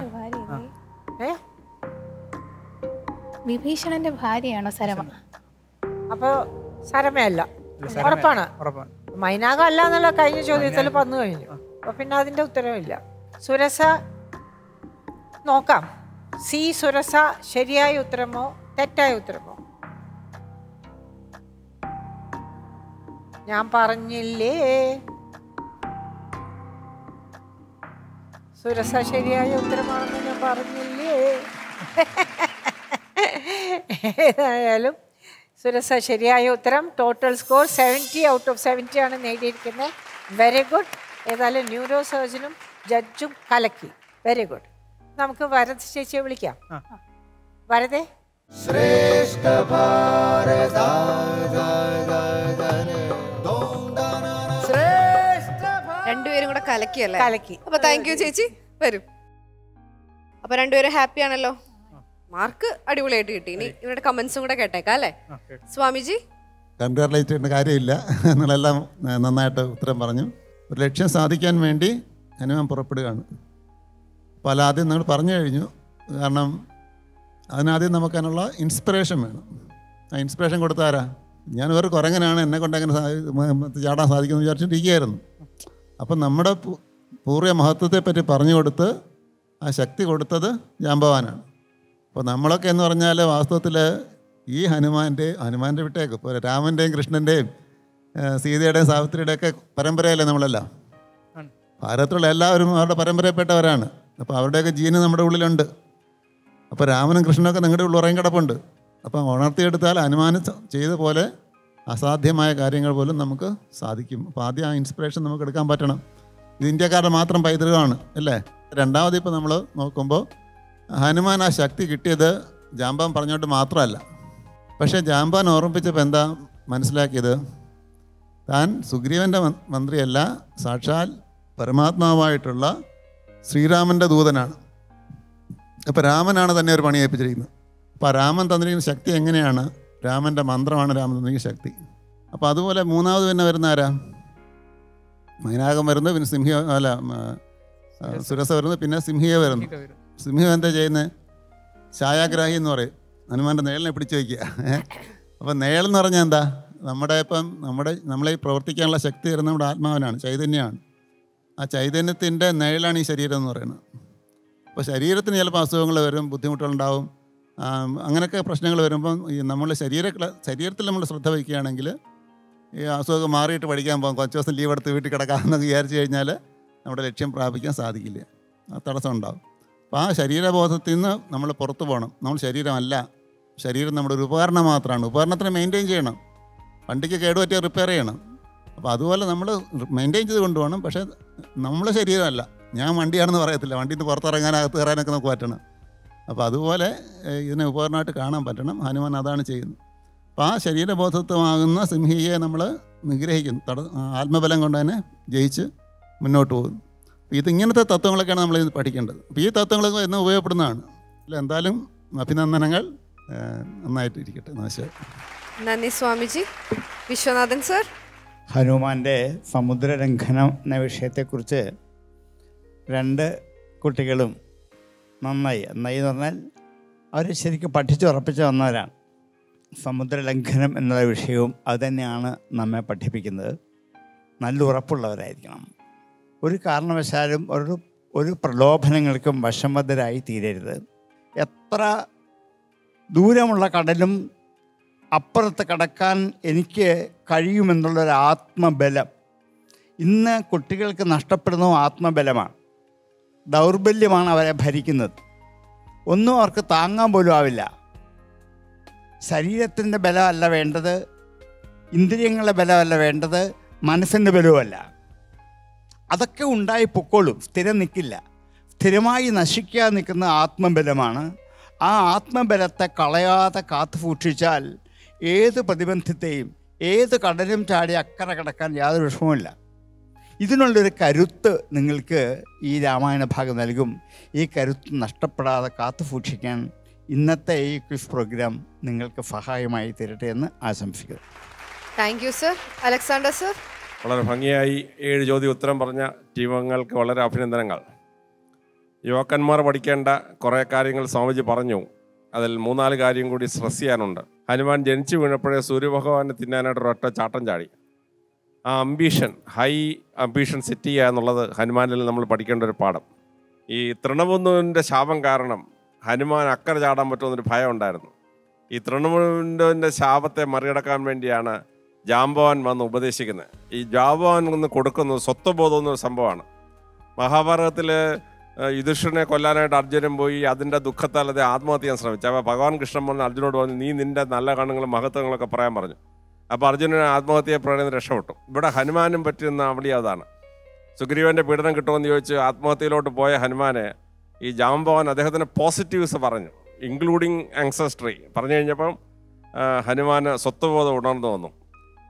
S4: വിഭീഷണന്റെ ഭാര്യയാണോ സരമ?
S5: അപ്പൊ സരമയല്ല. ഉറപ്പാണ്? മൈനാകം അല്ല എന്നുള്ള കഴിഞ്ഞ ചോദ്യത്തിൽ വന്നു കഴിഞ്ഞു. അപ്പൊ പിന്നെ അതിന്റെ ഉത്തരവില്ല. സുരസ നോക്കാം. സി സുരസ ശരിയായ ഉത്തരമോ തെറ്റായ ഉത്തരമോ? ഞാൻ പറഞ്ഞില്ലേ സുരസ ശരിയായ ഉത്തരമാണെന്ന് ഞാൻ പറഞ്ഞില്ലേ. ഏതായാലും സുരസ ശരിയായ ഉത്തരം. ടോട്ടൽ സ്കോർ 70 ഔട്ട് ഓഫ് 70 ആണ് നേടിയിരിക്കുന്നത്. Very good. ഏതായാലും ന്യൂറോ സർജനും ജഡ്ജും കലക്കി. Very good. നമുക്ക് വരദ ചേച്ചിയെ വിളിക്കാം. വരദേ. ശ്രേഷ്ഠ ഭാരത
S1: കലക്കിയല്ലേ?
S5: കലക്കി.
S1: അപ്പൊ താങ്ക് യു ചേച്ചി. വരും. അപ്പൊ രണ്ടുപേരും ഹാപ്പി ആണല്ലോ. മാർക്ക് അടിപൊളിയായിട്ട് കിട്ടി. ഇനി ഇവരുടെ കമന്റ്സും കൂടെ കേട്ടേക്കാം അല്ലേ സ്വാമിജി?
S6: കൺഗ്രാറ്റുലേറ്റ് ചെയ്യേണ്ട കാര്യമില്ല. നിങ്ങളെല്ലാം നന്നായിട്ട് ഉത്തരം പറഞ്ഞു. ഒരു ലക്ഷ്യം സാധിക്കാൻ വേണ്ടി ഹനുമാൻ പുറപ്പെടുകയാണ്. അപ്പോൾ ആദ്യം നിങ്ങൾ പറഞ്ഞു കഴിഞ്ഞു. കാരണം അതിനാദ്യം നമുക്ക് അതിനുള്ള ഇൻസ്പിറേഷൻ വേണം. ആ ഇൻസ്പിറേഷൻ കൊടുത്താരാ? ഞാൻ വേറെ കുരങ്ങനാണ്, എന്നെ കൊണ്ട് അങ്ങനെ ചാടാൻ സാധിക്കുമെന്ന് വിചാരിച്ചിട്ടിരിക്കുകയായിരുന്നു. അപ്പം നമ്മുടെ പൂർവ്വ മഹത്വത്തെപ്പറ്റി പറഞ്ഞു കൊടുത്ത് ആ ശക്തി കൊടുത്തത് ജാമ്പവാനാണ്. അപ്പോൾ നമ്മളൊക്കെ എന്ന് പറഞ്ഞാൽ വാസ്തവത്തിൽ ഈ ഹനുമാൻ്റെ വിട്ടേക്ക് ഇപ്പോൾ രാമൻ്റെയും കൃഷ്ണൻ്റെയും സീതയുടെയും സാവിത്രിയുടെയൊക്കെ പരമ്പരയല്ലേ നമ്മളെല്ലാം. ഭാരതത്തിലുള്ള എല്ലാവരും അവരുടെ പരമ്പരയിൽപ്പെട്ടവരാണ്. അപ്പോൾ അവരുടെയൊക്കെ ജീന് നമ്മുടെ ഉള്ളിലുണ്ട്. അപ്പോൾ രാമനും കൃഷ്ണനൊക്കെ നിങ്ങളുടെ ഉള്ളിൽ ഉറങ്ങി കിടപ്പുണ്ട്. അപ്പം ഉണർത്തിയെടുത്താൽ ഹനുമാൻ ചെയ്ത പോലെ അസാധ്യമായ കാര്യങ്ങൾ പോലും നമുക്ക് സാധിക്കും. അപ്പോൾ ആദ്യം ആ ഇൻസ്പിറേഷൻ നമുക്ക് എടുക്കാൻ പറ്റണം. ഇത് ഇന്ത്യക്കാരുടെ മാത്രം പൈതൃകമാണ് അല്ലേ? രണ്ടാമത് ഇപ്പോൾ നമ്മൾ നോക്കുമ്പോൾ ഹനുമാൻ ആ ശക്തി കിട്ടിയത് ജാമ്പവാൻ പറഞ്ഞുകൊണ്ട് മാത്രമല്ല. പക്ഷേ ജാമ്പവാൻ ഓർമ്മിപ്പിച്ചപ്പോൾ എന്താ മനസ്സിലാക്കിയത്? താൻ സുഗ്രീവൻ്റെ മന്ത്രിയല്ല, സാക്ഷാൽ പരമാത്മാവായിട്ടുള്ള ശ്രീരാമൻ്റെ ദൂതനാണ്. അപ്പോൾ രാമനാണ് തന്നെ ഒരു പണി ഏൽപ്പിച്ചിരിക്കുന്നത്. അപ്പോൾ രാമൻ തന്നിരിക്കുന്ന ശക്തി എങ്ങനെയാണ്? രാമൻ്റെ മന്ത്രമാണ് രാമൻ തന്നിരിക്കുന്ന ശക്തി. അപ്പോൾ അതുപോലെ മൂന്നാമത് പിന്നെ വരുന്ന ആരാ? മൈനാകം വരുന്നത്, പിന്നെ സുരസ വരുന്നത്, പിന്നെ സിംഹിയ വരുന്നു. സിംഹം എന്താ ചെയ്യുന്നത്? ഛായാഗ്രാഹി എന്ന് പറയും. ഹനുമാൻ്റെ നേളിനെ പിടിച്ചു വയ്ക്കുക. അപ്പം നേളെന്ന് പറഞ്ഞാൽ എന്താ? നമ്മളെ ഈ പ്രവർത്തിക്കാനുള്ള ശക്തി വരുന്നത് നമ്മുടെ ആത്മാവിനാണ്, ചൈതന്യമാണ്. ആ ചൈതന്യത്തിൻ്റെ നേളാണ് ഈ ശരീരം എന്ന് പറയുന്നത്. അപ്പോൾ ശരീരത്തിന് ചിലപ്പോൾ അസുഖങ്ങൾ വരും, ബുദ്ധിമുട്ടുകളുണ്ടാവും, അങ്ങനെയൊക്കെ പ്രശ്നങ്ങൾ വരുമ്പം ഈ നമ്മൾ ശരീരത്തിൽ നമ്മൾ ശ്രദ്ധ വയ്ക്കുകയാണെങ്കിൽ ഈ അസുഖം മാറിയിട്ട് പഠിക്കാൻ പോകും, കുറച്ച് ദിവസം ലീവ് എടുത്ത് വീട്ടിൽ കിടക്കാമെന്നൊക്കെ വിചാരിച്ചു കഴിഞ്ഞാൽ നമ്മുടെ ലക്ഷ്യം പ്രാപിക്കാൻ സാധിക്കില്ല, തടസ്സം ഉണ്ടാവും. അപ്പോൾ ആ ശരീരബോധത്തിൽ നിന്ന് നമ്മൾ പുറത്തു പോകണം. നമ്മൾ ശരീരമല്ല, ശരീരം നമ്മുടെ ഒരു ഉപകരണം മാത്രമാണ്. ഉപകരണത്തിന് മെയിൻറ്റെയിൻ ചെയ്യണം. വണ്ടിക്ക് കേടുപറ്റിയ റിപ്പയർ ചെയ്യണം. അപ്പോൾ അതുപോലെ നമ്മൾ മെയിൻറ്റെയിൻ ചെയ്ത് കൊണ്ടുപോകണം. പക്ഷേ നമ്മൾ ശരീരമല്ല. ഞാൻ വണ്ടിയാണെന്ന് പറയത്തില്ല, വണ്ടിയിൽ നിന്ന് പുറത്തിറങ്ങാൻ അകത്ത് കയറാനൊക്കെ നമുക്ക് പറ്റണം. അപ്പോൾ അതുപോലെ ഇതിനെ ഉപകരണമായിട്ട് കാണാൻ പറ്റണം. ഹനുമാൻ അതാണ് ചെയ്യുന്നത്. അപ്പോൾ ആ ശരീരബോധത്വമാകുന്ന സിംഹിയെ നമ്മൾ നിഗ്രഹിക്കുന്നു, ആത്മബലം കൊണ്ട് തന്നെ ജയിച്ച് മുന്നോട്ട് പോകുന്നു. അപ്പോൾ ഇതിങ്ങനത്തെ തത്വങ്ങളൊക്കെയാണ് നമ്മൾ ഇത് പഠിക്കേണ്ടത്. അപ്പോൾ ഈ തത്വങ്ങളൊക്കെ എന്നും ഉപയോഗപ്പെടുന്നതാണ്. അല്ല, എന്തായാലും അഭിനന്ദനങ്ങൾ, നന്നായിട്ടിരിക്കട്ടെ. നമസ്കാരം.
S1: നന്ദി സ്വാമിജി. വിശ്വനാഥൻ സർ,
S7: ഹനുമാൻ്റെ സമുദ്രലംഘനം എന്ന വിഷയത്തെക്കുറിച്ച് രണ്ട് കുട്ടികളും നന്നായി എന്ന് പറഞ്ഞാൽ അവർ ശരിക്കും പഠിച്ചുറപ്പിച്ച് വന്നവരാണ്. സമുദ്രലംഘനം എന്നുള്ള വിഷയവും അതുതന്നെയാണ് നമ്മെ പഠിപ്പിക്കുന്നത്. നല്ല ഉറപ്പുള്ളവരായിരിക്കണം. ഒരു കാരണവശാലും ഒരു പ്രലോഭനങ്ങൾക്കും വശംവദരായി തീരരുത്. എത്ര ദൂരമുള്ള കടലും അപ്പുറത്ത് കടക്കാൻ എനിക്ക് കഴിയുമെന്നുള്ളൊരു ആത്മബലം ഇന്ന് കുട്ടികൾക്ക് നഷ്ടപ്പെടുന്ന ആത്മബലമാണ്. ദൗർബല്യമാണ് അവരെ ഭരിക്കുന്നത്. ഒന്നും അവർക്ക് താങ്ങാൻ പോലും ആവില്ല. ശരീരത്തിൻ്റെ ബലമല്ല വേണ്ടത്, ഇന്ദ്രിയങ്ങളുടെ ബലമല്ല വേണ്ടത്, മനസ്സിൻ്റെ ബലവുമല്ല. അതൊക്കെ ഉണ്ടായി പൊക്കോളും, സ്ഥിരം നിൽക്കില്ല. സ്ഥിരമായി നശിക്കാതെ നിൽക്കുന്ന ആത്മബലമാണ്. ആ ആത്മബലത്തെ കളയാതെ കാത്തു സൂക്ഷിച്ചാൽ ഏത് പ്രതിബന്ധത്തെയും ഏത് കടലും ചാടി അക്കരെ കിടക്കാൻ യാതൊരു വിഷമവുമില്ല. ഇതിനുള്ളൊരു കരുത്ത് നിങ്ങൾക്ക് ഈ രാമായണ ഭാഗം നൽകും. ഈ കരുത്ത് നഷ്ടപ്പെടാതെ കാത്തു സൂക്ഷിക്കാൻ ഇന്നത്തെ ഈ ക്വിസ് പ്രോഗ്രാം നിങ്ങൾക്ക് സഹായമായി തീരട്ടെ എന്ന് ആശംസിക്കുന്നു.
S1: Thank you sir. Alexander sir,
S8: വളരെ ഭംഗിയായി 7 ചോദ്യ ഉത്തരം പറഞ്ഞ ടീമംഗങ്ങൾക്ക് വളരെ അഭിനന്ദനങ്ങൾ. യുവാക്കന്മാർ പഠിക്കേണ്ട കുറേ കാര്യങ്ങൾ സ്വാമിജി പറഞ്ഞു. അതിൽ 3-4 കാര്യം കൂടി സ്ട്രെസ് ചെയ്യാനുണ്ട്. ഹനുമാൻ ജനിച്ചു വീണപ്പോഴേ സൂര്യഭഗവാനെ തിന്നാനായിട്ട് ഒരൊറ്റ ചാട്ടം ചാടി. ആ അംബീഷൻ, ഹൈ അംബീഷൻ സെറ്റ് ചെയ്യുക എന്നുള്ളത് ഹനുമാനിൽ നമ്മൾ പഠിക്കേണ്ട ഒരു പാഠം. ഈ തൃണബന്ധുവിൻ്റെ ശാപം കാരണം ഹനുമാൻ അക്കരെ ചാടാൻ പറ്റുമെന്നൊരു ഭയം ഉണ്ടായിരുന്നു. ഈ തൃണബന്ധുവിൻ്റെ ശാപത്തെ മറികടക്കാൻ വേണ്ടിയാണ് ജാമ്പവാൻ വന്ന് ഉപദേശിക്കുന്നത്. ഈ ജാമ്പവാൻ വന്ന് കൊടുക്കുന്നത് സ്വത്വബോധം എന്നൊരു സംഭവമാണ്. മഹാഭാരതത്തിൽ യുധിഷ്ഠിരനെ കൊല്ലാനായിട്ട് അർജുനൻ പോയി അതിൻ്റെ ദുഃഖത്താൽ അത് ആത്മഹത്യ ചെയ്യാൻ ശ്രമിച്ചു. അപ്പോൾ ഭഗവാൻ കൃഷ്ണൻ പറഞ്ഞ് അർജുനോട് പറഞ്ഞു, നീ നിൻ്റെ നല്ല കണ്ണുകളും മഹത്വങ്ങളൊക്കെ പറയാൻ പറഞ്ഞു. അപ്പോൾ അർജുനൻ ആത്മഹത്യയെ പ്രണയം രക്ഷപ്പെട്ടു. ഇവിടെ ഹനുമാനും പറ്റുന്ന അവിടെ അതാണ്. സുഗ്രീവൻ്റെ പീഡനം കിട്ടുമെന്ന് ചോദിച്ച് ആത്മഹത്യയിലോട്ട് പോയ ഹനുമാനെ ഈ ജാമ്പവാൻ അദ്ദേഹത്തിന് പോസിറ്റീവ്സ് പറഞ്ഞു, ഇൻക്ലൂഡിങ് ആൻസസ്ട്രി പറഞ്ഞു കഴിഞ്ഞപ്പം ഹനുമാന് സ്വത്വബോധം ഉണർന്നു വന്നു.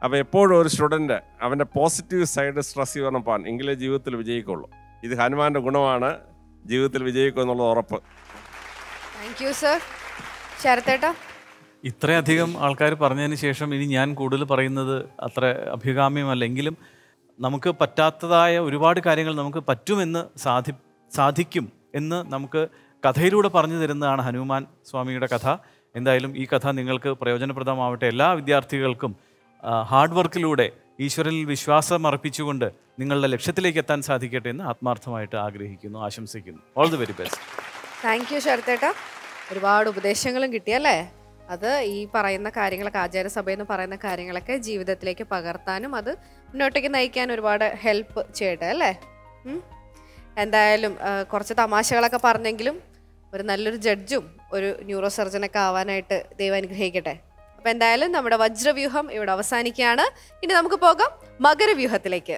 S8: അപ്പോൾ എപ്പോഴും ഒരു സ്റ്റുഡൻറ്റ് അവൻ്റെ പോസിറ്റീവ് സൈഡ് സ്ട്രെസ് ചെയ്യണം പോകാൻ, എങ്കിലേ ജീവിതത്തിൽ വിജയിക്കുള്ളൂ. ഇത് ഹനുമാൻ്റെ ഗുണമാണ്, ജീവിതത്തിൽ വിജയിക്കും എന്നുള്ളത് ഉറപ്പ്.
S1: Thank you sir. ശരത്തേട്ടാ?
S2: ഇത്രയധികം ആൾക്കാർ പറഞ്ഞതിന് ശേഷം ഇനി ഞാൻ കൂടുതൽ പറയുന്നത് അത്ര അഭികാമ്യമല്ലെങ്കിലും നമുക്ക് പറ്റാത്തതായ ഒരുപാട് കാര്യങ്ങൾ നമുക്ക് പറ്റുമെന്ന് സാധിക്കും എന്ന് നമുക്ക് കഥയിലൂടെ പറഞ്ഞു തരുന്നതാണ് ഹനുമാൻ സ്വാമിയുടെ കഥ. എന്തായാലും ഈ കഥ നിങ്ങൾക്ക് പ്രയോജനപ്രദമാവട്ടെ. എല്ലാ വിദ്യാർത്ഥികൾക്കും ഹാർഡ് വർക്കിലൂടെ ഈശ്വരനിൽ വിശ്വാസം അർപ്പിച്ചുകൊണ്ട് നിങ്ങളുടെ ലക്ഷ്യത്തിലേക്ക് എത്താൻ സാധിക്കട്ടെ എന്ന് ആത്മാർത്ഥമായിട്ട് ആഗ്രഹിക്കുന്നു, ആശംസിക്കുന്നു. All the very best.
S1: Thank you ശരത്തേട്ടാ. ഒരുപാട് ഉപദേശങ്ങളും കിട്ടിയല്ലേ? അത് ഈ പറയുന്ന കാര്യങ്ങളൊക്കെ, ആചാര്യസഭയിൽ നിന്ന് പറയുന്ന കാര്യങ്ങളൊക്കെ ജീവിതത്തിലേക്ക് പകർത്താനും അത് മുന്നോട്ടേക്ക് നയിക്കാൻ ഒരുപാട് ഹെൽപ്പ് ചെയ്യട്ടെ അല്ലേ? എന്തായാലും കുറച്ച് തമാശകളൊക്കെ പറഞ്ഞെങ്കിലും ഒരു നല്ലൊരു ജഡ്ജും ഒരു ന്യൂറോ സർജനൊക്കെ ആവാനായിട്ട് ദൈവം അനുഗ്രഹിക്കട്ടെ. അപ്പം എന്തായാലും നമ്മുടെ വജ്രവ്യൂഹം ഇവിടെ അവസാനിക്കുകയാണ്. ഇനി നമുക്ക് പോകാം മകരവ്യൂഹത്തിലേക്ക്.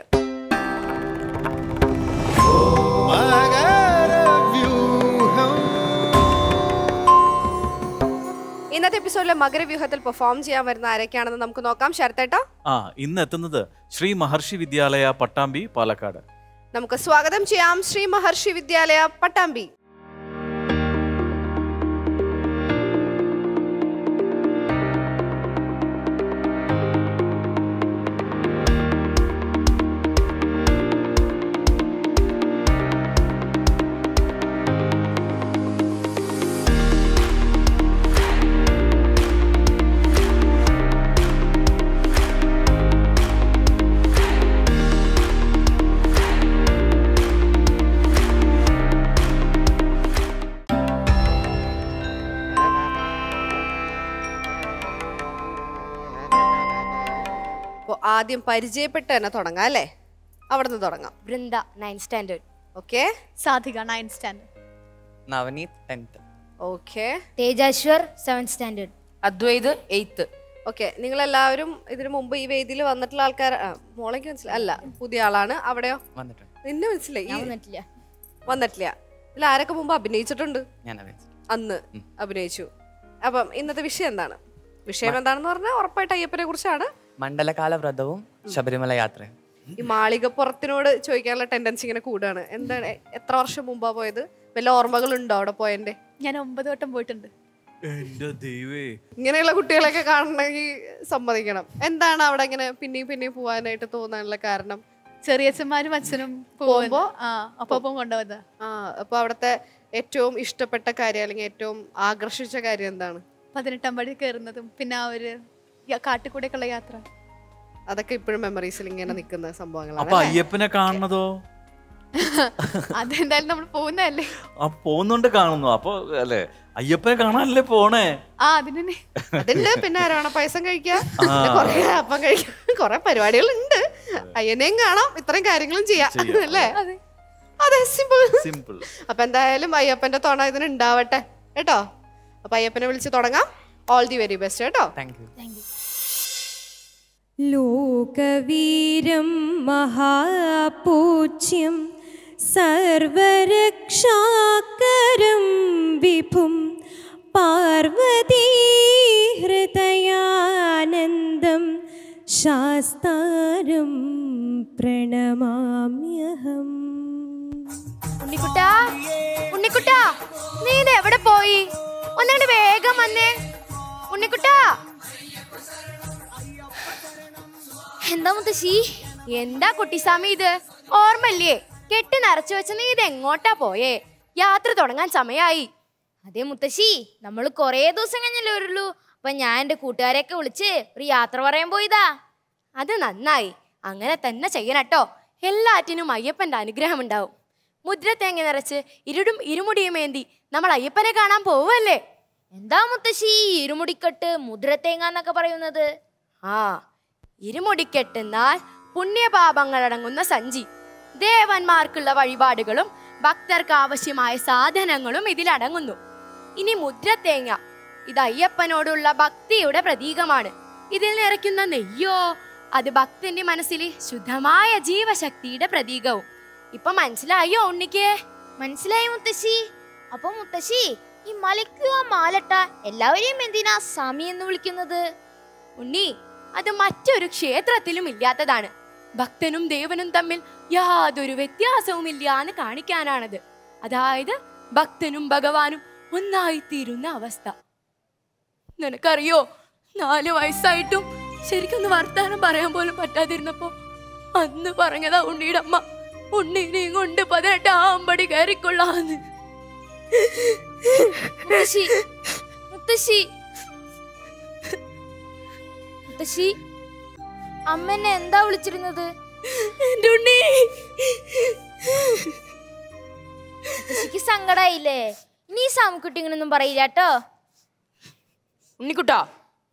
S1: ഇന്നത്തെ എപ്പിസോഡിലെ മകരവ്യൂഹത്തിൽ പെർഫോം ചെയ്യാൻ വരുന്ന ആരൊക്കെയാണെന്ന് നമുക്ക് നോക്കാം. ശരത്തേട്ടാ?
S2: ഇന്ന് എത്തുന്നത് ശ്രീ മഹർഷി വിദ്യാലയ പട്ടാമ്പി, പാലക്കാട്.
S1: നമുക്ക് സ്വാഗതം ചെയ്യാം ശ്രീ മഹർഷി വിദ്യാലയ പട്ടാമ്പി. ആദ്യം പരിചയപ്പെട്ട് തന്നെ തുടങ്ങാം അല്ലേ? അവിടെ നിന്ന് തുടങ്ങാം.
S9: Vrinda 9th standard.
S1: Okay.
S9: Sadhika 9th standard.
S10: Navaneeth 10th.
S1: Okay.
S9: Tejaswar 7th standard.
S10: Advait 8th.
S1: Okay. നിങ്ങളെല്ലാവരും ഇതിനു മുമ്പ് ഈ വേദിയിൽ വന്നിട്ടുള്ള ആൾക്കാർ? മോളേക്ക് മനസ്സിലായി? അല്ല, പുതിയ ആളാണ്. അവിടെയോ? നിന്നെ മനസ്സിലായി? വന്നിട്ടില്ല. ഇതിൽ ആരൊക്കെ മുമ്പ് അഭിനയിച്ചിട്ടുണ്ട്? അന്ന് അഭിനയിച്ചു. അപ്പം ഇന്നത്തെ വിഷയം എന്താണ്? വിഷയം എന്താണെന്ന് പറഞ്ഞാൽ ഉറപ്പായിട്ട് അയ്യപ്പനെ കുറിച്ചാണ്.
S10: മണ്ഡലകാല വ്രതവും ശബരിമല യാത്രയും.
S1: ഈ മാളികപ്പുറത്തിനോട് ചോദിക്കാനുള്ള ടെൻഡൻസി ഇങ്ങനെ കൂടാണ്. എന്താണ്, എത്ര വർഷം മുമ്പാ പോയത്? വല്ല ഓർമ്മകളുണ്ടോ അവിടെ പോയതിന്റെ?
S9: ഞാൻ 9 വട്ടം പോയിട്ടുണ്ട്.
S1: ഇങ്ങനെയുള്ള കുട്ടികളൊക്കെ കാണണമെങ്കിൽ സമ്മതിക്കണം. എന്താണ് അവിടെ ഇങ്ങനെ പിന്നെയും പോവാനായിട്ട് തോന്നാനുള്ള കാരണം?
S9: ചെറിയച്ഛന്മാരും അച്ഛനും പോകുമ്പോ അപ്പം കൊണ്ടുപോയത്.
S1: അപ്പൊ അവിടുത്തെ ഏറ്റവും ഇഷ്ടപ്പെട്ട കാര്യം അല്ലെങ്കിൽ ഏറ്റവും ആകർഷിച്ച കാര്യം എന്താണ്?
S9: 18ാം പടി കയറുന്നതും പിന്നെ ആ ഒരു കാട്ടിക്കൂടെയൊക്കെയുള്ള യാത്ര.
S1: അതൊക്കെ ഇപ്പോഴും മെമ്മറീസിൽ ഇങ്ങനെ നിൽക്കുന്ന സംഭവങ്ങളാണ്.
S2: അപ്പൊ അയ്യപ്പനെ കാണുന്നതോ?
S9: അതെന്തായാലും നമ്മൾ പോകുന്നതല്ലേ.
S2: പോകുന്നുണ്ട്, കാണുന്നു. അപ്പൊ അല്ലെ അയ്യപ്പനെ കാണാനല്ലേ പോണേ?
S1: അതിന്റെ പിന്നെ ആരാണ് പൈസ കഴിക്കുക, കൊറേ അപ്പം കഴിക്കുക, കൊറേ പരിപാടികളുണ്ട്. അയ്യനെയും കാണാം, ഇത്രയും കാര്യങ്ങളും ചെയ്യാം അല്ലേ? അതെ, സിമ്പിൾ. അപ്പൊ എന്തായാലും അയ്യപ്പന്റെ തുണ ഇതിന് ഉണ്ടാവട്ടെ കേട്ടോ. അപ്പൊ അയ്യപ്പനെ വിളിച്ച് തുടങ്ങാം. ഓൾ ദി വെരി ബെസ്റ്റ് കേട്ടോ.
S11: ലോകവീരം മഹാപൂജ്യം സർവരക്ഷാകരം വിഭും പാർവതീ ഹൃദയാനന്ദം ശാസ്താരം പ്രണമാമ്യഹം.
S9: ഉണ്ണിക്കുട്ടാ, നീ ഇത് എവിടെ പോയി? ഒന്നുകൂടി വേഗം വന്നേ ഉണ്ണിക്കുട്ടാ. എന്താ മുത്തശ്ശി? എന്താ കുട്ടിസ്വാമി ഇത്? ഓർമ്മല്ലേ? കെട്ടി നിറച്ചു വെച്ച നീ ഇത് എങ്ങോട്ടാ പോയേ? യാത്ര തുടങ്ങാൻ സമയായി.
S12: അതെ മുത്തശ്ശി, നമ്മൾ കുറേ ദിവസം കഴിഞ്ഞല്ലേ വരുള്ളൂ. അപ്പൊ ഞാൻ എൻ്റെ കൂട്ടുകാരെയൊക്കെ വിളിച്ച് ഒരു യാത്ര പറയാൻ പോയതാ.
S9: അത് നന്നായി. അങ്ങനെ തന്നെ ചെയ്യണട്ടോ. എല്ലാറ്റിനും അയ്യപ്പന്റെ അനുഗ്രഹം ഉണ്ടാവും. മുദ്ര തേങ്ങ നിറച്ച് ഇരുമുടിയുമേന്തി നമ്മൾ അയ്യപ്പനെ കാണാൻ പോവല്ലേ?
S12: എന്താ മുത്തശ്ശി ഇരുമുടിക്കെട്ട് മുദ്ര തേങ്ങ എന്നൊക്കെ പറയുന്നത്?
S9: ഇരുമുടിക്കെട്ടെന്നാൽ പുണ്യപാപങ്ങളടങ്ങുന്ന സഞ്ചി. ദേവന്മാർക്കുള്ള വഴിപാടുകളും ഭക്തർക്ക് ആവശ്യമായ സാധനങ്ങളും ഇതിലടങ്ങുന്നു. ഇനി മുദ്ര തേങ്ങ, ഇത് അയ്യപ്പനോടുള്ള ഭക്തിയുടെ പ്രതീകമാണ്. ഇതിൽ നിറയ്ക്കുന്ന നെയ്യോ, അത് ഭക്തന്റെ മനസ്സിൽ ശുദ്ധമായ ജീവശക്തിയുടെ പ്രതീകവും. ഇപ്പൊ മനസ്സിലായോ ഉണ്ണിക്ക്?
S12: മനസ്സിലായി മുത്തശ്ശി. അപ്പൊ മുത്തശ്ശി, ഈ മലയ്ക്ക് ആ മാലട്ട എല്ലാവരെയും എന്തിനാ സ്വാമി എന്ന് വിളിക്കുന്നത്?
S9: ഉണ്ണി, അത് മറ്റൊരു ക്ഷേത്രത്തിലും ഇല്ലാത്തതാണ്. ഭക്തനും ദേവനും തമ്മിൽ യാതൊരു വ്യത്യാസവും ഇല്ല എന്ന് കാണിക്കാനാണത്. അതായത് ഭക്തനും ഭഗവാനും ഒന്നായിത്തീരുന്ന അവസ്ഥ. നിനക്കറിയോ, 4 വയസ്സായിട്ടും ശരിക്കൊന്ന് വർത്താനം പറയാൻ പോലും പറ്റാതിരുന്നപ്പോ അന്ന് പറഞ്ഞതാ ഉണ്ണിയുടെ അമ്മ, ഉണ്ണീനെയും കൊണ്ട് 18-ാം പടി കയറിക്കൊള്ളാന്ന്.
S12: മുത്തശ്ശി, അമ്മ എന്നെ എന്താ വിളിച്ചിരുന്നത്?
S9: എന്റെ ഉണ്ണി.
S12: മുത്തശ്ശിക്ക് സങ്കടായില്ലേ? ഇനി സാമുക്കുട്ടി ഇങ്ങനൊന്നും പറയില്ല കേട്ടോ.
S13: ഉണ്ണിക്കുട്ടാ,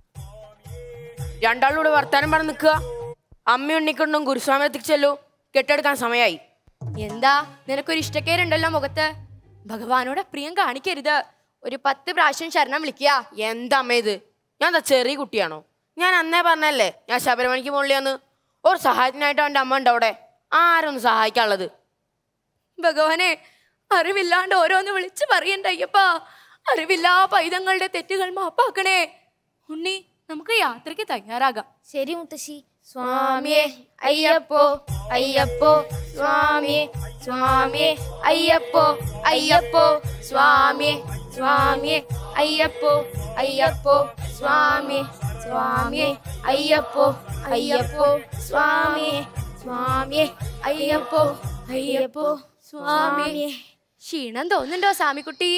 S13: രണ്ടാളൂടെ വർത്താനം പറഞ്ഞ് നിൽക്കുക. അമ്മ ഉണ്ണിക്കൊണ്ടും ഗുരുസ്വാമി എത്തിച്ചല്ലോ, കെട്ടെടുക്കാൻ സമയമായി.
S9: എന്താ നിനക്കൊരു ഇഷ്ടക്കേരുണ്ടല്ലോ മുഖത്ത്? ഭഗവാനോട് പ്രിയം കാണിക്കരുത്. ഒരു 10 പ്രാവശ്യം ശരണം വിളിക്കുക.
S13: എന്താ അമ്മ ഇത്? ഞാൻ എന്താ ചെറിയ കുട്ടിയാണോ? ഞാൻ അന്നേ പറഞ്ഞല്ലേ ഞാൻ ശബരിമലയ്ക്ക് മുകളിലെന്ന്. ഒരു സഹായത്തിനായിട്ട് അവൻ്റെ അമ്മ ഉണ്ട് അവിടെ. ആരൊന്ന് സഹായിക്കാനുള്ളത്?
S9: ഭഗവാനെ, അറിവില്ലാണ്ട് ഓരോന്ന് വിളിച്ച് പറയണ്ട അയ്യപ്പാ. അറിവില്ലാ പൈതങ്ങളുടെ തെറ്റുകൾ മാപ്പാക്കണേ. ഉണ്ണി, നമുക്ക് യാത്രയ്ക്ക് തയ്യാറാകാം.
S12: ശരി മുത്തശ്ശി. സ്വാമിയേ അയ്യപ്പോ അയ്യപ്പോ സ്വാമിയേ സ്വാമിയേ അയ്യപ്പോ അയ്യപ്പോ സ്വാമിയേ സ്വാമിയേ അയ്യപ്പോ അയ്യപ്പോ സ്വാമിയേ സ്വാമിയേ അയ്യപ്പോ അയ്യപ്പോ സ്വാമിയേ സ്വാമിയേ അയ്യപ്പോ അയ്യപ്പോ സ്വാമിയേ.
S9: ക്ഷീണം തോന്നുന്നുണ്ടോ സ്വാമിക്കുട്ടി?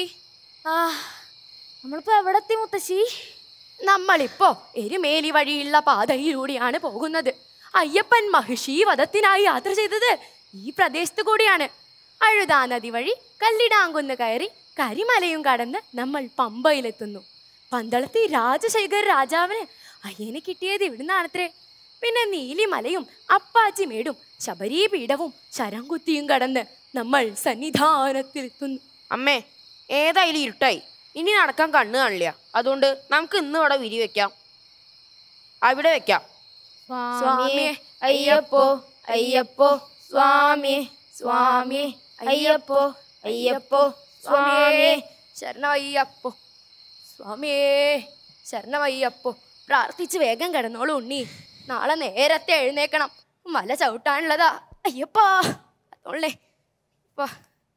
S12: നമ്മളിപ്പോ എവിടെ എത്തി മുത്തശ്ശി?
S9: നമ്മളിപ്പോ എരുമേലി വഴിയുള്ള പാതയിലൂടെയാണ് പോകുന്നത്. അയ്യപ്പൻ മഹിഷി വധത്തിനായി യാത്ര ചെയ്തത് ഈ പ്രദേശത്ത് കൂടിയാണ്. അഴുതാ നദി വഴി കല്ലിടാങ്കുന്ന് കയറി കരിമലയും കടന്ന് നമ്മൾ പമ്പയിലെത്തുന്നു. പന്തളത്തി രാജശേഖര രാജാവിന് അയ്യനെ കിട്ടിയത് ഇവിടുന്നാണത്രേ. പിന്നെ നീലിമലയും അപ്പാച്ചിമേടും ശബരീപീഠവും ശരംകുത്തിയും കടന്ന് നമ്മൾ സന്നിധാനത്തിലെത്തുന്നു.
S13: അമ്മേ, ഏതായാലും ഇരുട്ടായി, ഇനി നടക്കാൻ കണ്ണ് കാണില്ല. അതുകൊണ്ട് നമുക്ക് ഇന്ന് ഇവിടെ വിരി വെക്കാം. അവിടെ വെക്കാം.
S12: സ്വാമിയേ അയ്യപ്പോ അയ്യപ്പോ സ്വാമിയേ സ്വാമിയേ അയ്യപ്പോ അയ്യപ്പോ സ്വാമിയേ
S9: ശരണമയ്യപ്പോ സ്വാമിയേ ശരണമയ്യപ്പോ. പ്രാർത്ഥിച്ച് വേഗം കിടന്നോളൂ ഉണ്ണി. നാളെ നേരത്തെ എഴുന്നേക്കണം. മല ചവിട്ടാനുള്ളതാ അയ്യപ്പാ. അതോളേ വാ.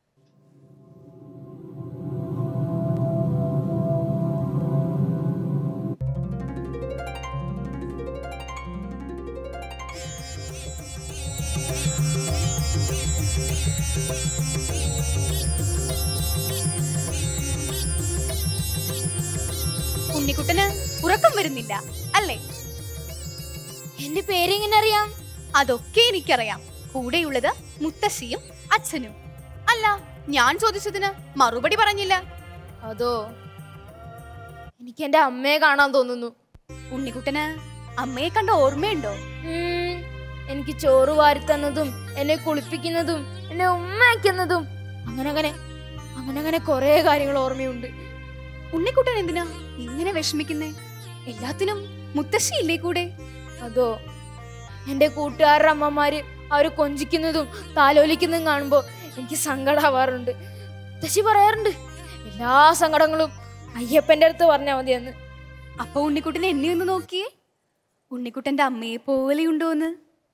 S14: ഉണ്ണിക്കുട്ടന് ഉറക്കം വരുന്നില്ല അല്ലേ?
S12: എന്റെ പേരെങ്ങനെ അറിയാം?
S14: അതൊക്കെ എനിക്കറിയാം. കൂടെയുള്ളത് മുത്തശ്ശിയും അച്ഛനും. അല്ല, ഞാൻ ചോദിച്ചതിന് മറുപടി പറഞ്ഞില്ല.
S12: അതോ, എനിക്ക് എന്റെ അമ്മയെ കാണാൻ തോന്നുന്നു.
S14: ഉണ്ണിക്കുട്ടന് അമ്മയെ കണ്ട ഓർമ്മയുണ്ടോ?
S12: എനിക്ക് ചോറ് വാരി തന്നതും എന്നെ കുളിപ്പിക്കുന്നതും എന്നെ ഉമ്മയ്ക്കുന്നതും അങ്ങനെ കൊറേ കാര്യങ്ങൾ ഓർമ്മയുണ്ട്.
S14: ഉണ്ണിക്കുട്ടൻ എന്തിനാ ഇങ്ങനെ വിഷമിക്കുന്നേ? എല്ലാത്തിനും മുത്തശ്ശിയില്ലേ കൂടെ?
S12: അതോ, എന്റെ കൂട്ടുകാരുടെ അമ്മമാര് അവര് കൊഞ്ചിക്കുന്നതും താലോലിക്കുന്നതും കാണുമ്പോ എനിക്ക് സങ്കടാവാറുണ്ട്. മുത്തശ്ശി പറയാറുണ്ട് എല്ലാ സങ്കടങ്ങളും അയ്യപ്പന്റെ അടുത്ത് പറഞ്ഞാൽ മതിയെന്ന്.
S14: അപ്പൊ ഉണ്ണിക്കുട്ടൻ എന്നെ ഒന്ന് നോക്കിയേ. ഉണ്ണിക്കുട്ടന്റെ അമ്മയെ പോലെയുണ്ടോന്ന്?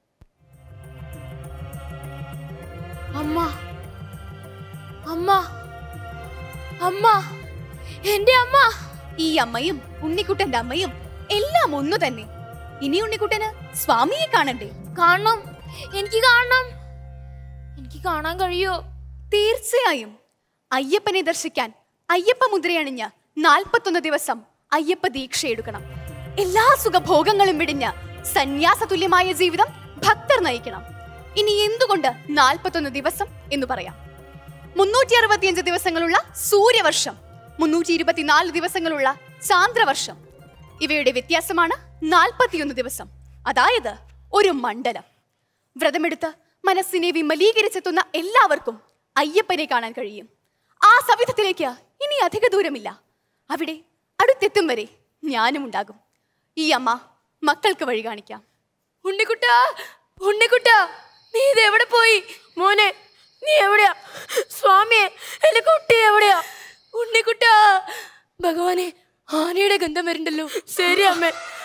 S12: അമ്മ അമ്മ അമ്മ എന്റെ അമ്മ.
S14: ഈ അമ്മയും ഉണ്ണിക്കുട്ടന്റെ അമ്മയും എല്ലാം ഒന്നു തന്നെ. ഇനി ഉണ്ണിക്കുട്ടന് സ്വാമിയെ കാണണ്ടേ?
S12: കാണണം, എനിക്ക് കാണണം. എനിക്ക് കാണാൻ കഴിയോ?
S14: തീർച്ചയായും. അയ്യപ്പനെ ദർശിക്കാൻ അയ്യപ്പ മുദ്രയണിഞ്ഞ് 41 ദിവസം അയ്യപ്പ ദീക്ഷ എടുക്കണം. എല്ലാ സുഖഭോഗങ്ങളും വിടിഞ്ഞ് സന്യാസ തുല്യമായ ജീവിതം ഭക്തർ നയിക്കണം. ഇനി എന്തുകൊണ്ട് 41 ദിവസം എന്ന് പറയാം? 365 ദിവസങ്ങളുള്ള സൂര്യവർഷം, 324 ദിവസങ്ങളുള്ള ചാന്ദ്രവർഷം. ഇവയുടെ വ്യത്യാസമാണ് 41 ദിവസം, അതായത് ഒരു മണ്ഡലം. വ്രതമെടുത്ത് മനസ്സിനെ വിമലീകരിച്ചെത്തുന്ന എല്ലാവർക്കും അയ്യപ്പനെ കാണാൻ കഴിയും. ആ സവിധത്തിലേക്ക് ഇനി അധിക ദൂരമില്ല. അവിടെ അടുത്തെത്തും വരെ ഞാനും ഉണ്ടാകും. ഈ അമ്മ മക്കൾക്ക് വഴി കാണിക്കാം.
S9: ഉണ്ണിക്കുട്ടാ, ഉണ്ണിക്കുട്ടാ, നീ ഇത് എവിടെ പോയി? മോനെ, നീ എവിടെയാ? സ്വാമിയെ, എന്റെ കുട്ടി എവിടെയാ? ഉണ്ണിക്കുട്ടാ, ഭഗവാനെ, ആനയുടെ ഗന്ധം വരുന്നുണ്ടല്ലോ. ശരി അമ്മേ,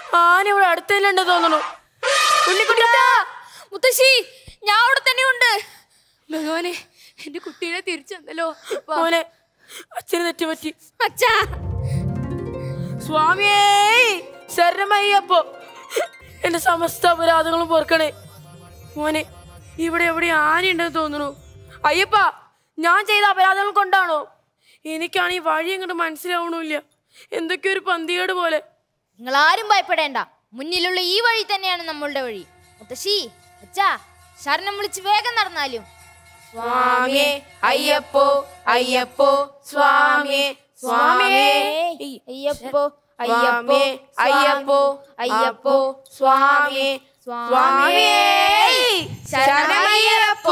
S13: ആന ഇവിടെ അടുത്ത് തന്നെ ഉണ്ട് തോന്നുന്നു.
S9: ഉണ്ണിക്കുട്ടാ, മുത്തശ്ശി, ഞാൻ അവിടെ തന്നെ ഉണ്ട്. ഭഗവാനെ, എന്റെ കുട്ടീനെ തിരിച്ചു തന്നല്ലോ.
S13: മോനെ, അച്ഛന് തെറ്റുപറ്റി.
S9: അച്ഛാ,
S13: സ്വാമിയേ ശരണമയ്യപ്പോ, എന്റെ സമസ്ത അപരാധങ്ങളും പൊറുക്കണേ. മോനെ, ഇവിടെ എവിടെ ആനയുണ്ടെന്ന് തോന്നുന്നു. അയ്യപ്പ, ഞാൻ ചെയ്ത അപരാധങ്ങൾ കൊണ്ടാണോ? എനിക്കാണ് ഈ വഴി അങ്ങോട്ട് മനസ്സിലാവണില്ല. എന്തൊക്കെയോ ഒരു പന്തികേട് പോലെ.
S12: നിങ്ങൾ ആരും ഭയപ്പെടേണ്ട, മുന്നിലുള്ള ഈ വഴി തന്നെയാണ് നമ്മളുടെ വഴി. മുത്തശ്ശി, അച്ഛാ, ശരണം വിളിച്ച് വേഗം നടന്നാലും.
S13: സ്വാമിയേ അയ്യപ്പോ, അയ്യപ്പോ സ്വാമിയേ, സ്വാമിയേ
S12: അയ്യപ്പോ,
S13: അയ്യപ്പോ, അയ്യപ്പോ, അയ്യപ്പോ സ്വാമിയേ, സ്വാമിയേ ശരണമയ്യപ്പോ.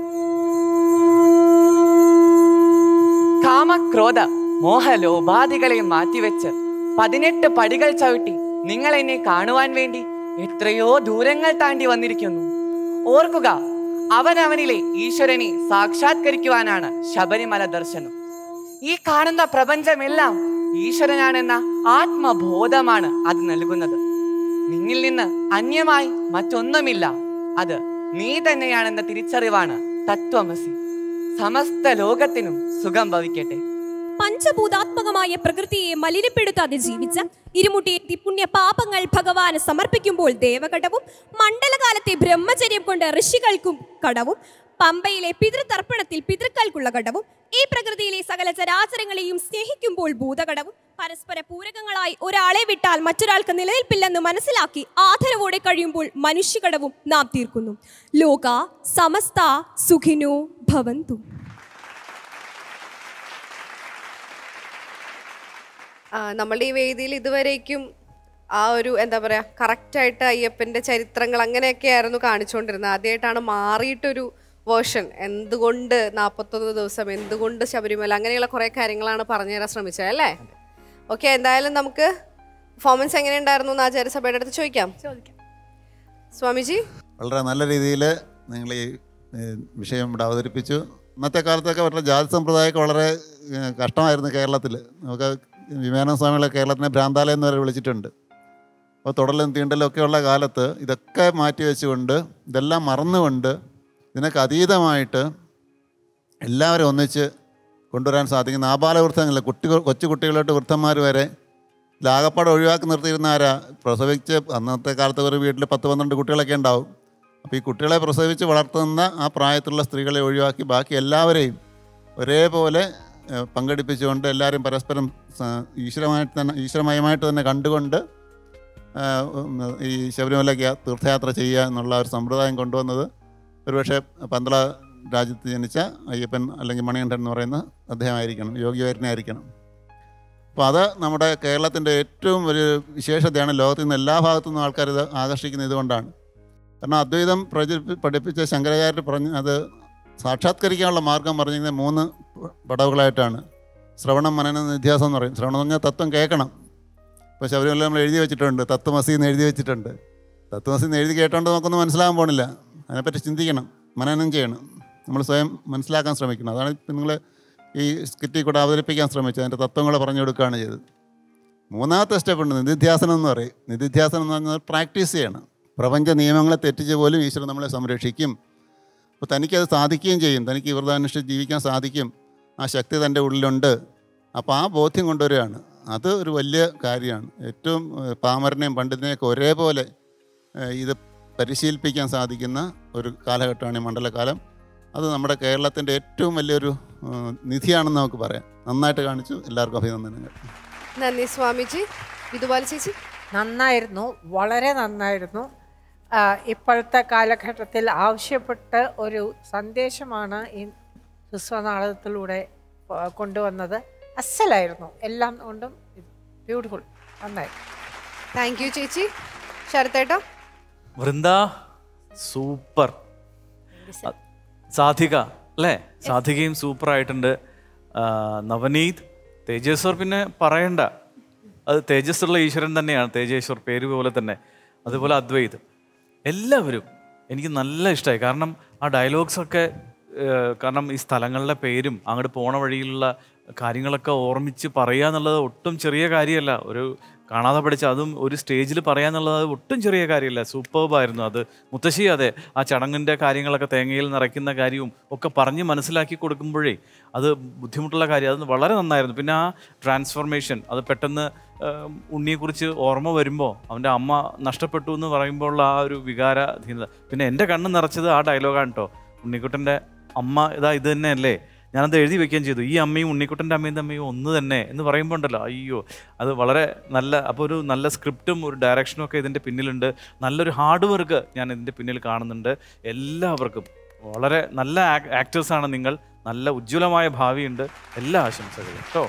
S10: കാമക്രോധ മോഹലോപാധികളെ മാറ്റിവെച്ച് 18 പടികൾ ചവിട്ടി നിങ്ങൾ എന്നെ കാണുവാൻ വേണ്ടി എത്രയോ ദൂരങ്ങൾ താണ്ടി വന്നിരിക്കുന്നു. ഓർക്കുക, അവനവനിലെ ഈശ്വരനെ സാക്ഷാത്കരിക്കുവാനാണ് ശബരിമല ദർശനം. ഈ കാണുന്ന പ്രപഞ്ചമെല്ലാം ഈശ്വരനാണെന്ന ആത്മബോധമാണ് അത് നൽകുന്നത്. നിന്നിൽ നിന്ന് അന്യമായി മറ്റൊന്നുമില്ല, അത് നീ തന്നെയാണെന്ന തിരിച്ചറിവാണ് തത്വമസി. സമസ്ത ലോകത്തിനും സുഖം ഭവിക്കട്ടെ.
S11: പഞ്ചഭൂതാത്മകമായ പ്രകൃതിയെ മലിനപ്പെടുത്താതെ ജീവിച്ച ഇരുമുടിയെത്തി പുണ്യ പാപങ്ങൾ ഭഗവാന് സമർപ്പിക്കുമ്പോൾ ദേവകടവും, മണ്ഡലകാലത്തെ ബ്രഹ്മചര്യം കൊണ്ട് ഋഷികൾക്കും കടവും, പമ്പയിലെ പിതൃതർപ്പണത്തിൽ പിതൃക്കൾക്കുള്ള കടവും, ഈ പ്രകൃതിയിലെ സകല ചരാചരങ്ങളെയും സ്നേഹിക്കുമ്പോൾ ഭൂതകടവും, പരസ്പര പൂരകങ്ങളായി ഒരാളെ വിട്ടാൽ മറ്റൊരാൾക്ക് നിലനിൽപ്പില്ലെന്ന് മനസ്സിലാക്കി ആദരവോടെ കഴിയുമ്പോൾ മനുഷ്യകടവും നാം തീർക്കുന്നു. ലോക സമസ്ത സുഖിനോ ഭവന്തു.
S1: നമ്മളുടെ ഈ വേദിയിൽ ഇതുവരേക്കും ആ ഒരു എന്താ പറയുക, കറക്റ്റായിട്ട് അയ്യപ്പൻ്റെ ചരിത്രങ്ങൾ അങ്ങനെയൊക്കെയായിരുന്നു കാണിച്ചുകൊണ്ടിരുന്നത്. ആദ്യമായിട്ടാണ് മാറിയിട്ടൊരു വേർഷൻ. എന്തുകൊണ്ട് 41 ദിവസം, എന്തുകൊണ്ട് ശബരിമല, അങ്ങനെയുള്ള കുറേ കാര്യങ്ങളാണ് പറഞ്ഞുതരാൻ ശ്രമിച്ചത് അല്ലേ? ഓക്കെ, എന്തായാലും നമുക്ക് പെർഫോമൻസ് എങ്ങനെയുണ്ടായിരുന്നു എന്ന് ആചാര്യസഭയുടെ അടുത്ത് ചോദിക്കാം. സ്വാമിജി,
S6: വളരെ നല്ല രീതിയിൽ നിങ്ങൾ ഈ വിഷയം ഇവിടെ അവതരിപ്പിച്ചു. ഇന്നത്തെ കാലത്തൊക്കെ വളരെ ജാതി സമ്പ്രദായമൊക്കെ വളരെ കഷ്ടമായിരുന്നു കേരളത്തിൽ. നമുക്ക് വിവേകാനന്ദ സ്വാമികളെ കേരളത്തിനെ ഭ്രാന്താലയം എന്ന് വരെ വിളിച്ചിട്ടുണ്ട്. അപ്പോൾ തുടലും തീണ്ടലും ഒക്കെയുള്ള കാലത്ത് ഇതൊക്കെ മാറ്റി വെച്ചുകൊണ്ട്, ഇതെല്ലാം മറന്നുകൊണ്ട്, ഇതിനൊക്കെ അതീതമായിട്ട് എല്ലാവരും ഒന്നിച്ച് കൊണ്ടുവരാൻ സാധിക്കുന്ന ആബാലവൃദ്ധങ്ങളിൽ കൊച്ചു കുട്ടികളോട്ട് വൃദ്ധന്മാർ വരെ ലാകപ്പാട് ഒഴിവാക്കി നിർത്തിയിരുന്ന ആരാ? പ്രസവിച്ച് അന്നത്തെ കാലത്ത് ഒരു വീട്ടിൽ 10-12 കുട്ടികളൊക്കെ ഉണ്ടാവും. അപ്പോൾ ഈ കുട്ടികളെ പ്രസവിച്ച് വളർത്തുന്ന ആ പ്രായത്തിലുള്ള സ്ത്രീകളെ ഒഴിവാക്കി ബാക്കി എല്ലാവരെയും ഒരേപോലെ പങ്കെടുപ്പിച്ചുകൊണ്ട് എല്ലാവരും പരസ്പരം ഈശ്വരമയമായിട്ട് തന്നെ കണ്ടുകൊണ്ട് ഈ ശബരിമലയ്ക്ക് തീർത്ഥയാത്ര ചെയ്യുക എന്നുള്ള ഒരു സമ്പ്രദായം കൊണ്ടുവന്നത് ഒരുപക്ഷെ പന്തള രാജ്യത്ത് ജനിച്ച അയ്യപ്പൻ അല്ലെങ്കിൽ മണികണ്ഠൻ എന്ന് പറയുന്ന അദ്ദേഹമായിരിക്കണം, യോഗിവാരനായിരിക്കണം. അപ്പോൾ അത് നമ്മുടെ കേരളത്തിൻ്റെ ഏറ്റവും ഒരു വിശേഷതയാണ്. ലോകത്തിൽ നിന്ന് എല്ലാ ഭാഗത്തു നിന്നും ആൾക്കാർ ഇത് ആകർഷിക്കുന്നത് ഇതുകൊണ്ടാണ്. കാരണം അദ്വൈതം പഠിപ്പിച്ച ശങ്കരാചാര്യർ പറഞ്ഞ് അത് സാക്ഷാത്കരിക്കാനുള്ള മാർഗം പറഞ്ഞിരിക്കുന്നത് 3 പടവുകളായിട്ടാണ്. ശ്രവണം, മനനം, നിധ്യാസം എന്ന് പറയും. ശ്രവണം എന്ന് പറഞ്ഞാൽ തത്വം കേൾക്കണം. ഇപ്പോൾ ശബരിമല നമ്മൾ എഴുതി വെച്ചിട്ടുണ്ട്, തത്വമസി എന്ന് എഴുതി വെച്ചിട്ടുണ്ട്. തത്വമസി എന്ന് എഴുതി കേട്ടോണ്ട് നമുക്കൊന്നും മനസ്സിലാകാൻ പോകണില്ല. അതിനെപ്പറ്റി ചിന്തിക്കണം, മനനം ചെയ്യണം, നമ്മൾ സ്വയം മനസ്സിലാക്കാൻ ശ്രമിക്കണം. അതാണ് ഇപ്പം നിങ്ങൾ ഈ സ്കിറ്റിൽ കൂടെ അവതരിപ്പിക്കാൻ ശ്രമിച്ചത്. അതിൻ്റെ തത്വങ്ങൾ പറഞ്ഞു കൊടുക്കുകയാണ് ചെയ്തത്. 3ാമത്തെ സ്റ്റെപ്പ് ഉണ്ട്, നിധിധ്യാസനം എന്ന് പറയും. നിധിധ്യാസനം എന്ന് പറഞ്ഞാൽ പ്രാക്ടീസ് ചെയ്യണം. പ്രപഞ്ച നിയമങ്ങളെ തെറ്റിച്ച് പോലും ഈശ്വരൻ നമ്മളെ സംരക്ഷിക്കും. അപ്പോൾ തനിക്കത് സാധിക്കുകയും ചെയ്യും. തനിക്ക് വ്രതാനുഷ്ഠിച്ച് ജീവിക്കാൻ സാധിക്കും. ആ ശക്തി തൻ്റെ ഉള്ളിലുണ്ട്. അപ്പോൾ ആ ബോധ്യം കൊണ്ടുവരികയാണ്. അത് ഒരു വലിയ കാര്യമാണ്. ഏറ്റവും പാമരനെയും പണ്ഡിതനെയൊക്കെ ഒരേപോലെ ഇത് പരിശീലിപ്പിക്കാൻ സാധിക്കുന്ന ഒരു കാലഘട്ടമാണ് ഈ മണ്ഡലകാലം. അത് നമ്മുടെ കേരളത്തിൻ്റെ ഏറ്റവും വലിയൊരു നിധിയാണെന്ന് നമുക്ക് പറയാം. നന്നായിട്ട് കാണിച്ചു. എല്ലാവർക്കും അഭിനന്ദനങ്ങൾ.
S1: നന്ദി സ്വാമിജി. വിധുബാല ചേച്ചി,
S5: നന്നായിരുന്നു, വളരെ നന്നായിരുന്നു. ഇപ്പോഴത്തെ കാലഘട്ടത്തിൽ ആവശ്യപ്പെട്ട ഒരു സന്ദേശമാണ് ഈ ഹ്രസ്വനാടകത്തിലൂടെ കൊണ്ടുവന്നത്. അസലായിരുന്നു, എല്ലാം കൊണ്ടും ബ്യൂട്ടിഫുൾ, നന്നായി.
S1: താങ്ക് യു ചേച്ചി. ശരത്തേട്ടോ?
S2: വൃന്ദ സൂപ്പർ. സാധിക അല്ലേ? സാധികയും സൂപ്പറായിട്ടുണ്ട്. നവനീത്, തേജേശ്വർ പിന്നെ പറയണ്ട, അത് തേജസ്സുള്ള ഈശ്വരൻ തന്നെയാണ്. തേജേശ്വർ പേര് പോലെ തന്നെ. അതുപോലെ അദ്വൈത്, എല്ലാവരും എനിക്ക് നല്ല ഇഷ്ടമായി. കാരണം ആ ഡയലോഗ്സൊക്കെ, കാരണം ഈ സ്ഥലങ്ങളുടെ പേരും അങ്ങോട്ട് പോണ വഴിയിലുള്ള കാര്യങ്ങളൊക്കെ ഓർമ്മിച്ച് പറയുക എന്നുള്ളത് ഒട്ടും ചെറിയ കാര്യമല്ല. ഒരു കാണാതെ പഠിച്ച അതും ഒരു സ്റ്റേജിൽ പറയാന്നുള്ളത് ഒട്ടും ചെറിയ കാര്യമല്ല. സൂപ്പർബായിരുന്നു അത്. മുത്തശ്ശി അതെ, ആ ചടങ്ങിൻ്റെ കാര്യങ്ങളൊക്കെ തേങ്ങയിൽ നിറയ്ക്കുന്ന കാര്യവും ഒക്കെ പറഞ്ഞ് മനസ്സിലാക്കി കൊടുക്കുമ്പോഴേ അത് ബുദ്ധിമുട്ടുള്ള കാര്യം. അത് വളരെ നന്നായിരുന്നു. പിന്നെ ആ ട്രാൻസ്ഫോർമേഷൻ, അത് പെട്ടെന്ന് ഉണ്ണിയെക്കുറിച്ച് ഓർമ്മ വരുമ്പോൾ അവൻ്റെ അമ്മ നഷ്ടപ്പെട്ടു എന്ന് പറയുമ്പോൾ ആ ഒരു വികാരാധീനത. പിന്നെ എൻ്റെ കണ്ണ് നിറച്ചത് ആ ഡയലോഗാണ് കേട്ടോ. ഉണ്ണിക്കുട്ടൻ്റെ അമ്മ ഇത് തന്നെയല്ലേ, ഞാനത് എഴുതി വെക്കുകയും ചെയ്തു. ഈ അമ്മയും ഉണ്ണിക്കുട്ടൻ്റെ അമ്മയും തമ്മിൽ ഒന്ന് തന്നെ എന്ന് പറയുമ്പോൾ ഉണ്ടല്ലോ, അയ്യോ അത് വളരെ നല്ല. അപ്പോൾ ഒരു നല്ല സ്ക്രിപ്റ്റും ഒരു ഡയറക്ഷനും ഒക്കെ ഇതിൻ്റെ പിന്നിലുണ്ട്. നല്ലൊരു ഹാർഡ് വർക്ക് ഞാൻ ഇതിൻ്റെ പിന്നിൽ കാണുന്നുണ്ട്. എല്ലാവർക്കും വളരെ നല്ല ആക്ടേഴ്സാണ് നിങ്ങൾ. നല്ല ഉജ്ജ്വലമായ ഭാവിയുണ്ട്. എല്ലാ ആശംസകളും കേട്ടോ.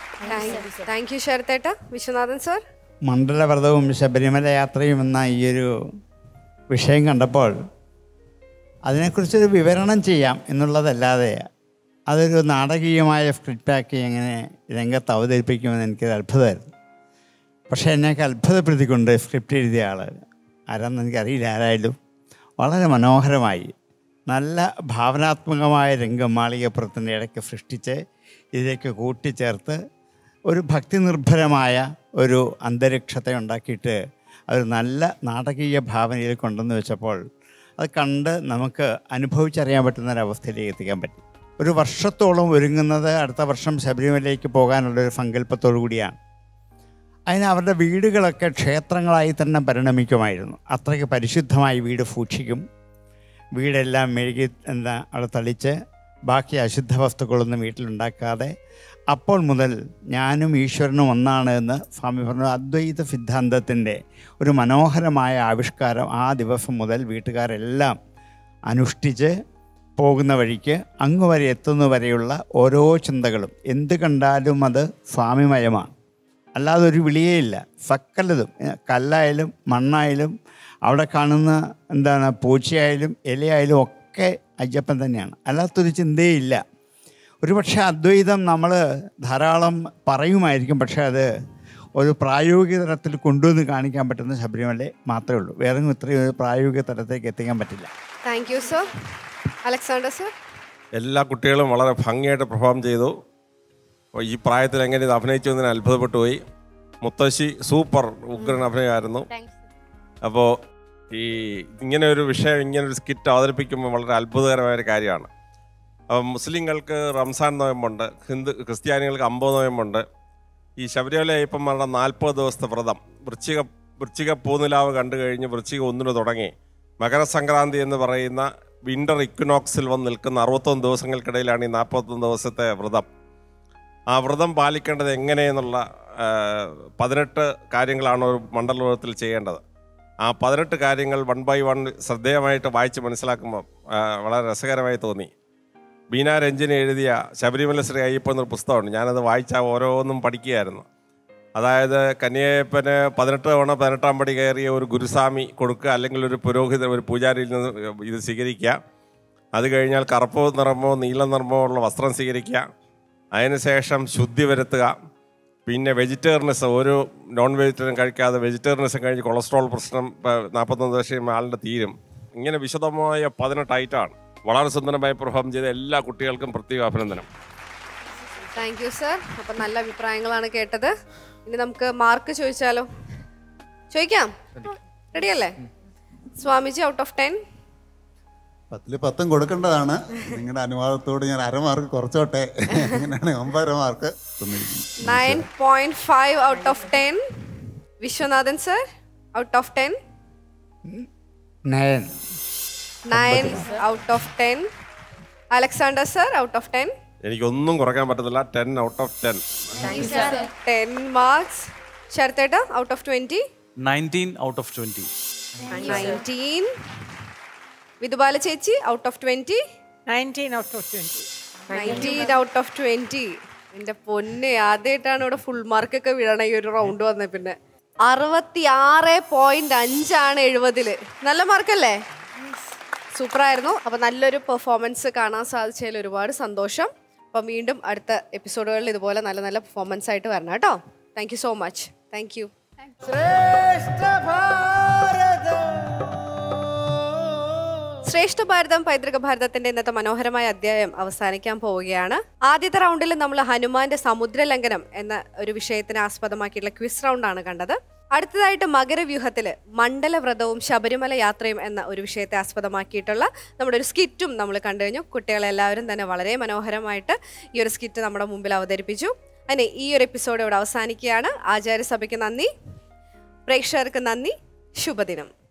S1: താങ്ക് യു ശരത്തേട്ട. വിശ്വനാഥൻ സർ.
S7: മണ്ഡലവ്രതവും ശബരിമല യാത്രയും എന്ന ഈയൊരു വിഷയം കണ്ടപ്പോൾ അതിനെക്കുറിച്ചൊരു വിവരണം ചെയ്യാം എന്നുള്ളതല്ലാതെ അതൊരു നാടകീയമായ സ്ക്രിപ്റ്റാക്കി എങ്ങനെ രംഗത്ത് അവതരിപ്പിക്കുമെന്ന് എനിക്കൊരു അത്ഭുതമായിരുന്നു. പക്ഷേ എന്നെയൊക്കെ അത്ഭുതപ്പെടുത്തിക്കൊണ്ട് സ്ക്രിപ്റ്റ് എഴുതിയ ആൾ ആരാണെന്ന് എനിക്കറിയില്ല, ആരായാലും വളരെ മനോഹരമായി നല്ല ഭാവനാത്മകമായ രംഗം മാളികപ്പുറത്തിൻ്റെ ഇടയ്ക്ക് സൃഷ്ടിച്ച് ഇതിലേക്ക് കൂട്ടിച്ചേർത്ത് ഒരു ഭക്തി നിർഭരമായ ഒരു അന്തരീക്ഷത്തെ ഉണ്ടാക്കിയിട്ട് ഒരു നല്ല നാടകീയ ഭാവനയിൽ കൊണ്ടുവന്ന് വെച്ചപ്പോൾ അത് കണ്ട് നമുക്ക് അനുഭവിച്ചറിയാൻ പറ്റുന്നൊരവസ്ഥയിലേക്ക് എത്തിക്കാൻ പറ്റി. ഒരു വർഷത്തോളം ഒരുങ്ങുന്നത് അടുത്ത വർഷം ശബരിമലയിലേക്ക് പോകാനുള്ളൊരു സങ്കല്പത്തോടു കൂടിയാണ്. അതിന് അവരുടെ വീടുകളൊക്കെ ക്ഷേത്രങ്ങളായി തന്നെ പരിണമിക്കുമായിരുന്നു. അത്രയ്ക്ക് പരിശുദ്ധമായി വീട് സൂക്ഷിക്കും. വീടെല്ലാം മെഴുകി അവിടെ തളിച്ച് ബാക്കി അശുദ്ധ വസ്തുക്കളൊന്നും വീട്ടിലുണ്ടാക്കാതെ അപ്പോൾ മുതൽ ഞാനും ഈശ്വരനും ഒന്നാണ് എന്ന് സ്വാമി പറഞ്ഞു. അദ്വൈത സിദ്ധാന്തത്തിൻ്റെ ഒരു മനോഹരമായ ആവിഷ്കാരം ആ ദിവസം മുതൽ വീട്ടുകാരെല്ലാം അനുഷ്ഠിച്ച് പോകുന്ന വഴിക്ക് അങ്ങ് വരെ എത്തുന്നവരെയുള്ള ഓരോ ചിന്തകളും എന്ത് കണ്ടാലും അത് സ്വാമിമയമാണ്, അല്ലാതെ ഒരു വിളിയേ ഇല്ല. സകലതും കല്ലായാലും മണ്ണായാലും അവിടെ കാണുന്ന പൂച്ചയായാലും ഇലയായാലും ഒക്കെ അയ്യപ്പൻ തന്നെയാണ്, അല്ലാത്തൊരു ചിന്തയേ ഇല്ല. ഒരുപക്ഷെ അദ്വൈതം നമ്മൾ ധാരാളം പറയുമായിരിക്കും, പക്ഷേ അത് ഒരു പ്രായോഗിക തലത്തിൽ കൊണ്ടുവന്ന് കാണിക്കാൻ പറ്റുന്ന ശബരിമല മാത്രമേ ഉള്ളൂ. വേറെ ഇത്രയും ഒരു പ്രായോഗിക തലത്തേക്ക് എത്തിക്കാൻ പറ്റില്ല.
S1: Thank you sir. Alexander sir.
S8: എല്ലാ കുട്ടികളും വളരെ ഭംഗിയായിട്ട് പെർഫോം ചെയ്തു. ഈ പ്രായത്തിൽ എങ്ങനെ ഇത് അഭിനയിച്ചു എന്നതിന് അത്ഭുതപ്പെട്ടു പോയി. മുത്തശ്ശി സൂപ്പർ ഉഗ്രൻ അഭിനയമായിരുന്നു. അപ്പോൾ ഇങ്ങനെ ഒരു വിഷയം, ഇങ്ങനൊരു സ്കിറ്റ് അവതരിപ്പിക്കുമ്പോൾ വളരെ അത്ഭുതകരമായൊരു കാര്യമാണ്. മുസ്ലിങ്ങൾക്ക് റംസാൻ നോയമ്പുണ്ട്, ക്രിസ്ത്യാനികൾക്ക് 50 നോയമ്പുണ്ട്. ഈ ശബരിമല അയ്യപ്പന്മാരുടെ 40 ദിവസത്തെ വ്രതം വൃശ്ചിക പൂനിലാവ് കണ്ടു കഴിഞ്ഞ് വൃശ്ചിക 1 തുടങ്ങി മകരസംക്രാന്തി എന്ന് പറയുന്ന വിൻ്റർ ഇക്വിനോക്സിൽ വന്ന് നിൽക്കുന്ന 61 ദിവസങ്ങൾക്കിടയിലാണ് ഈ 41 ദിവസത്തെ വ്രതം. ആ വ്രതം പാലിക്കേണ്ടത് എങ്ങനെയെന്നുള്ള 18 കാര്യങ്ങളാണ് ഒരു മണ്ഡലവ്രതത്തിൽ ചെയ്യേണ്ടത്. ആ 18 കാര്യങ്ങൾ 1 by 1 ശ്രദ്ധേയമായിട്ട് വായിച്ച് മനസ്സിലാക്കുമ്പോൾ വളരെ രസകരമായി തോന്നി. ബീന രഞ്ജിനി എഴുതിയ ശബരിമല ശ്രീ അയ്യപ്പൻ എന്നൊരു പുസ്തകമുണ്ട്. ഞാനത് വായിച്ചാൽ ഓരോന്നും പഠിക്കുകയായിരുന്നു. അതായത് കന്യായപ്പന് 18 തവണ 18-ാം പടി കയറിയ ഒരു ഗുരുസ്വാമി കൊടുക്കുക, അല്ലെങ്കിൽ ഒരു പുരോഹിതൻ, ഒരു പൂജാരിയിൽ നിന്ന് ഇത് സ്വീകരിക്കുക. അത് കഴിഞ്ഞാൽ കറുപ്പ് നിറമോ നീല നിറമോ ഉള്ള വസ്ത്രം സ്വീകരിക്കുക. അതിനുശേഷം ശുദ്ധി വരുത്തുക. പിന്നെ വെജിറ്റേറിയനിസം, ഒരു നോൺ വെജിറ്റേറിയൻ കഴിക്കാതെ വെജിറ്റേറിയനിസം കഴിഞ്ഞ് കൊളസ്ട്രോൾ പ്രശ്നം 41 ദിവസം ആളിൻ്റെ തീരും. ഇങ്ങനെ വിശദമായ 18 ഐറ്റമാണ്. വളരെ സുന്ദരമായി പെർഫോം ചെയ്ത എല്ലാ കുട്ടികൾക്കും പ്രത്യേക അഭിനന്ദനം.
S1: Thank you sir. അപ്പം നല്ല അഭിപ്രായങ്ങളാണ് കേട്ടത്. ഇനി നമുക്ക് മാർക്ക് ചോദിച്ചാലോ? ചോദിക്കാം, റെഡിയല്ലേ? Swamiji, out of 10?
S6: 10 10 കൊടുക്കേണ്ടതാണ്. നിങ്ങളുടെ അനുവാദത്തോട് ഞാൻ 1/2 മാർക്ക് കുറച്ചോട്ടെ. അങ്ങനെയാണ് 9 mark.
S1: 9.5 out of 10. Viswanathan sir, out of 10? 9 out of 10. Alexander sir, out of 10?
S8: എനിക്കൊന്നും കുറയ്ക്കാൻ പറ്റത്തില്ല. 10 ഔട്ട് ഓഫ് 10.
S1: 10 മാർക്സ്. ശരത്തേട്ട, out of 20?
S2: 19 out of 20.
S1: 19. Vidhubala ചേച്ചി, out of 20?
S5: 19 out of 20.
S1: 19 out of 20. എൻ്റെ പൊന്നെ, ആദ്യമായിട്ടാണ് ഇവിടെ ഫുൾ മാർക്കൊക്കെ വീഴണ ഈ ഒരു റൗണ്ട് വന്നേ. പിന്നെ 66.5 ആണ് 70-ല്. നല്ല മാർക്കല്ലേ? സൂപ്പറായിരുന്നു. അപ്പം നല്ലൊരു പെർഫോമൻസ് കാണാൻ സാധിച്ചതിൽ ഒരുപാട് സന്തോഷം. അപ്പം വീണ്ടും അടുത്ത എപ്പിസോഡുകളിൽ ഇതുപോലെ നല്ല നല്ല പെർഫോമൻസ് ആയിട്ട് വരണം കേട്ടോ. Thank you so much. Thank you. Shreshta Shreshta ഭാരതം പൈതൃക ഭാരതത്തിന്റെ ഇന്നത്തെ മനോഹരമായ അധ്യായം അവസാനിക്കാൻ പോവുകയാണ്. ആദ്യത്തെ റൗണ്ടിൽ നമ്മൾ ഹനുമാന്റെ സമുദ്രലംഘനം എന്ന ഒരു വിഷയത്തിനെ ആസ്പദമാക്കിയിട്ടുള്ള ക്വിസ് റൗണ്ടാണ് കണ്ടത്. അടുത്തതായിട്ട് മകരവ്യൂഹത്തിൽ മണ്ഡലവ്രതവും ശബരിമല യാത്രയും എന്ന ഒരു വിഷയത്തെ ആസ്പദമാക്കിയിട്ടുള്ള നമ്മുടെ ഒരു സ്കിറ്റും നമ്മൾ കണ്ടു കഴിഞ്ഞു. കുട്ടികളെല്ലാവരും തന്നെ വളരെ മനോഹരമായിട്ട് ഈ ഒരു സ്കിറ്റ് നമ്മുടെ മുമ്പിൽ അവതരിപ്പിച്ചു. അങ്ങനെ ഈ ഒരു എപ്പിസോഡ് ഇവിടെ അവസാനിക്കുകയാണ്. ആചാര്യസഭയ്ക്ക് നന്ദി, പ്രേക്ഷകർക്ക് നന്ദി, ശുഭദിനം.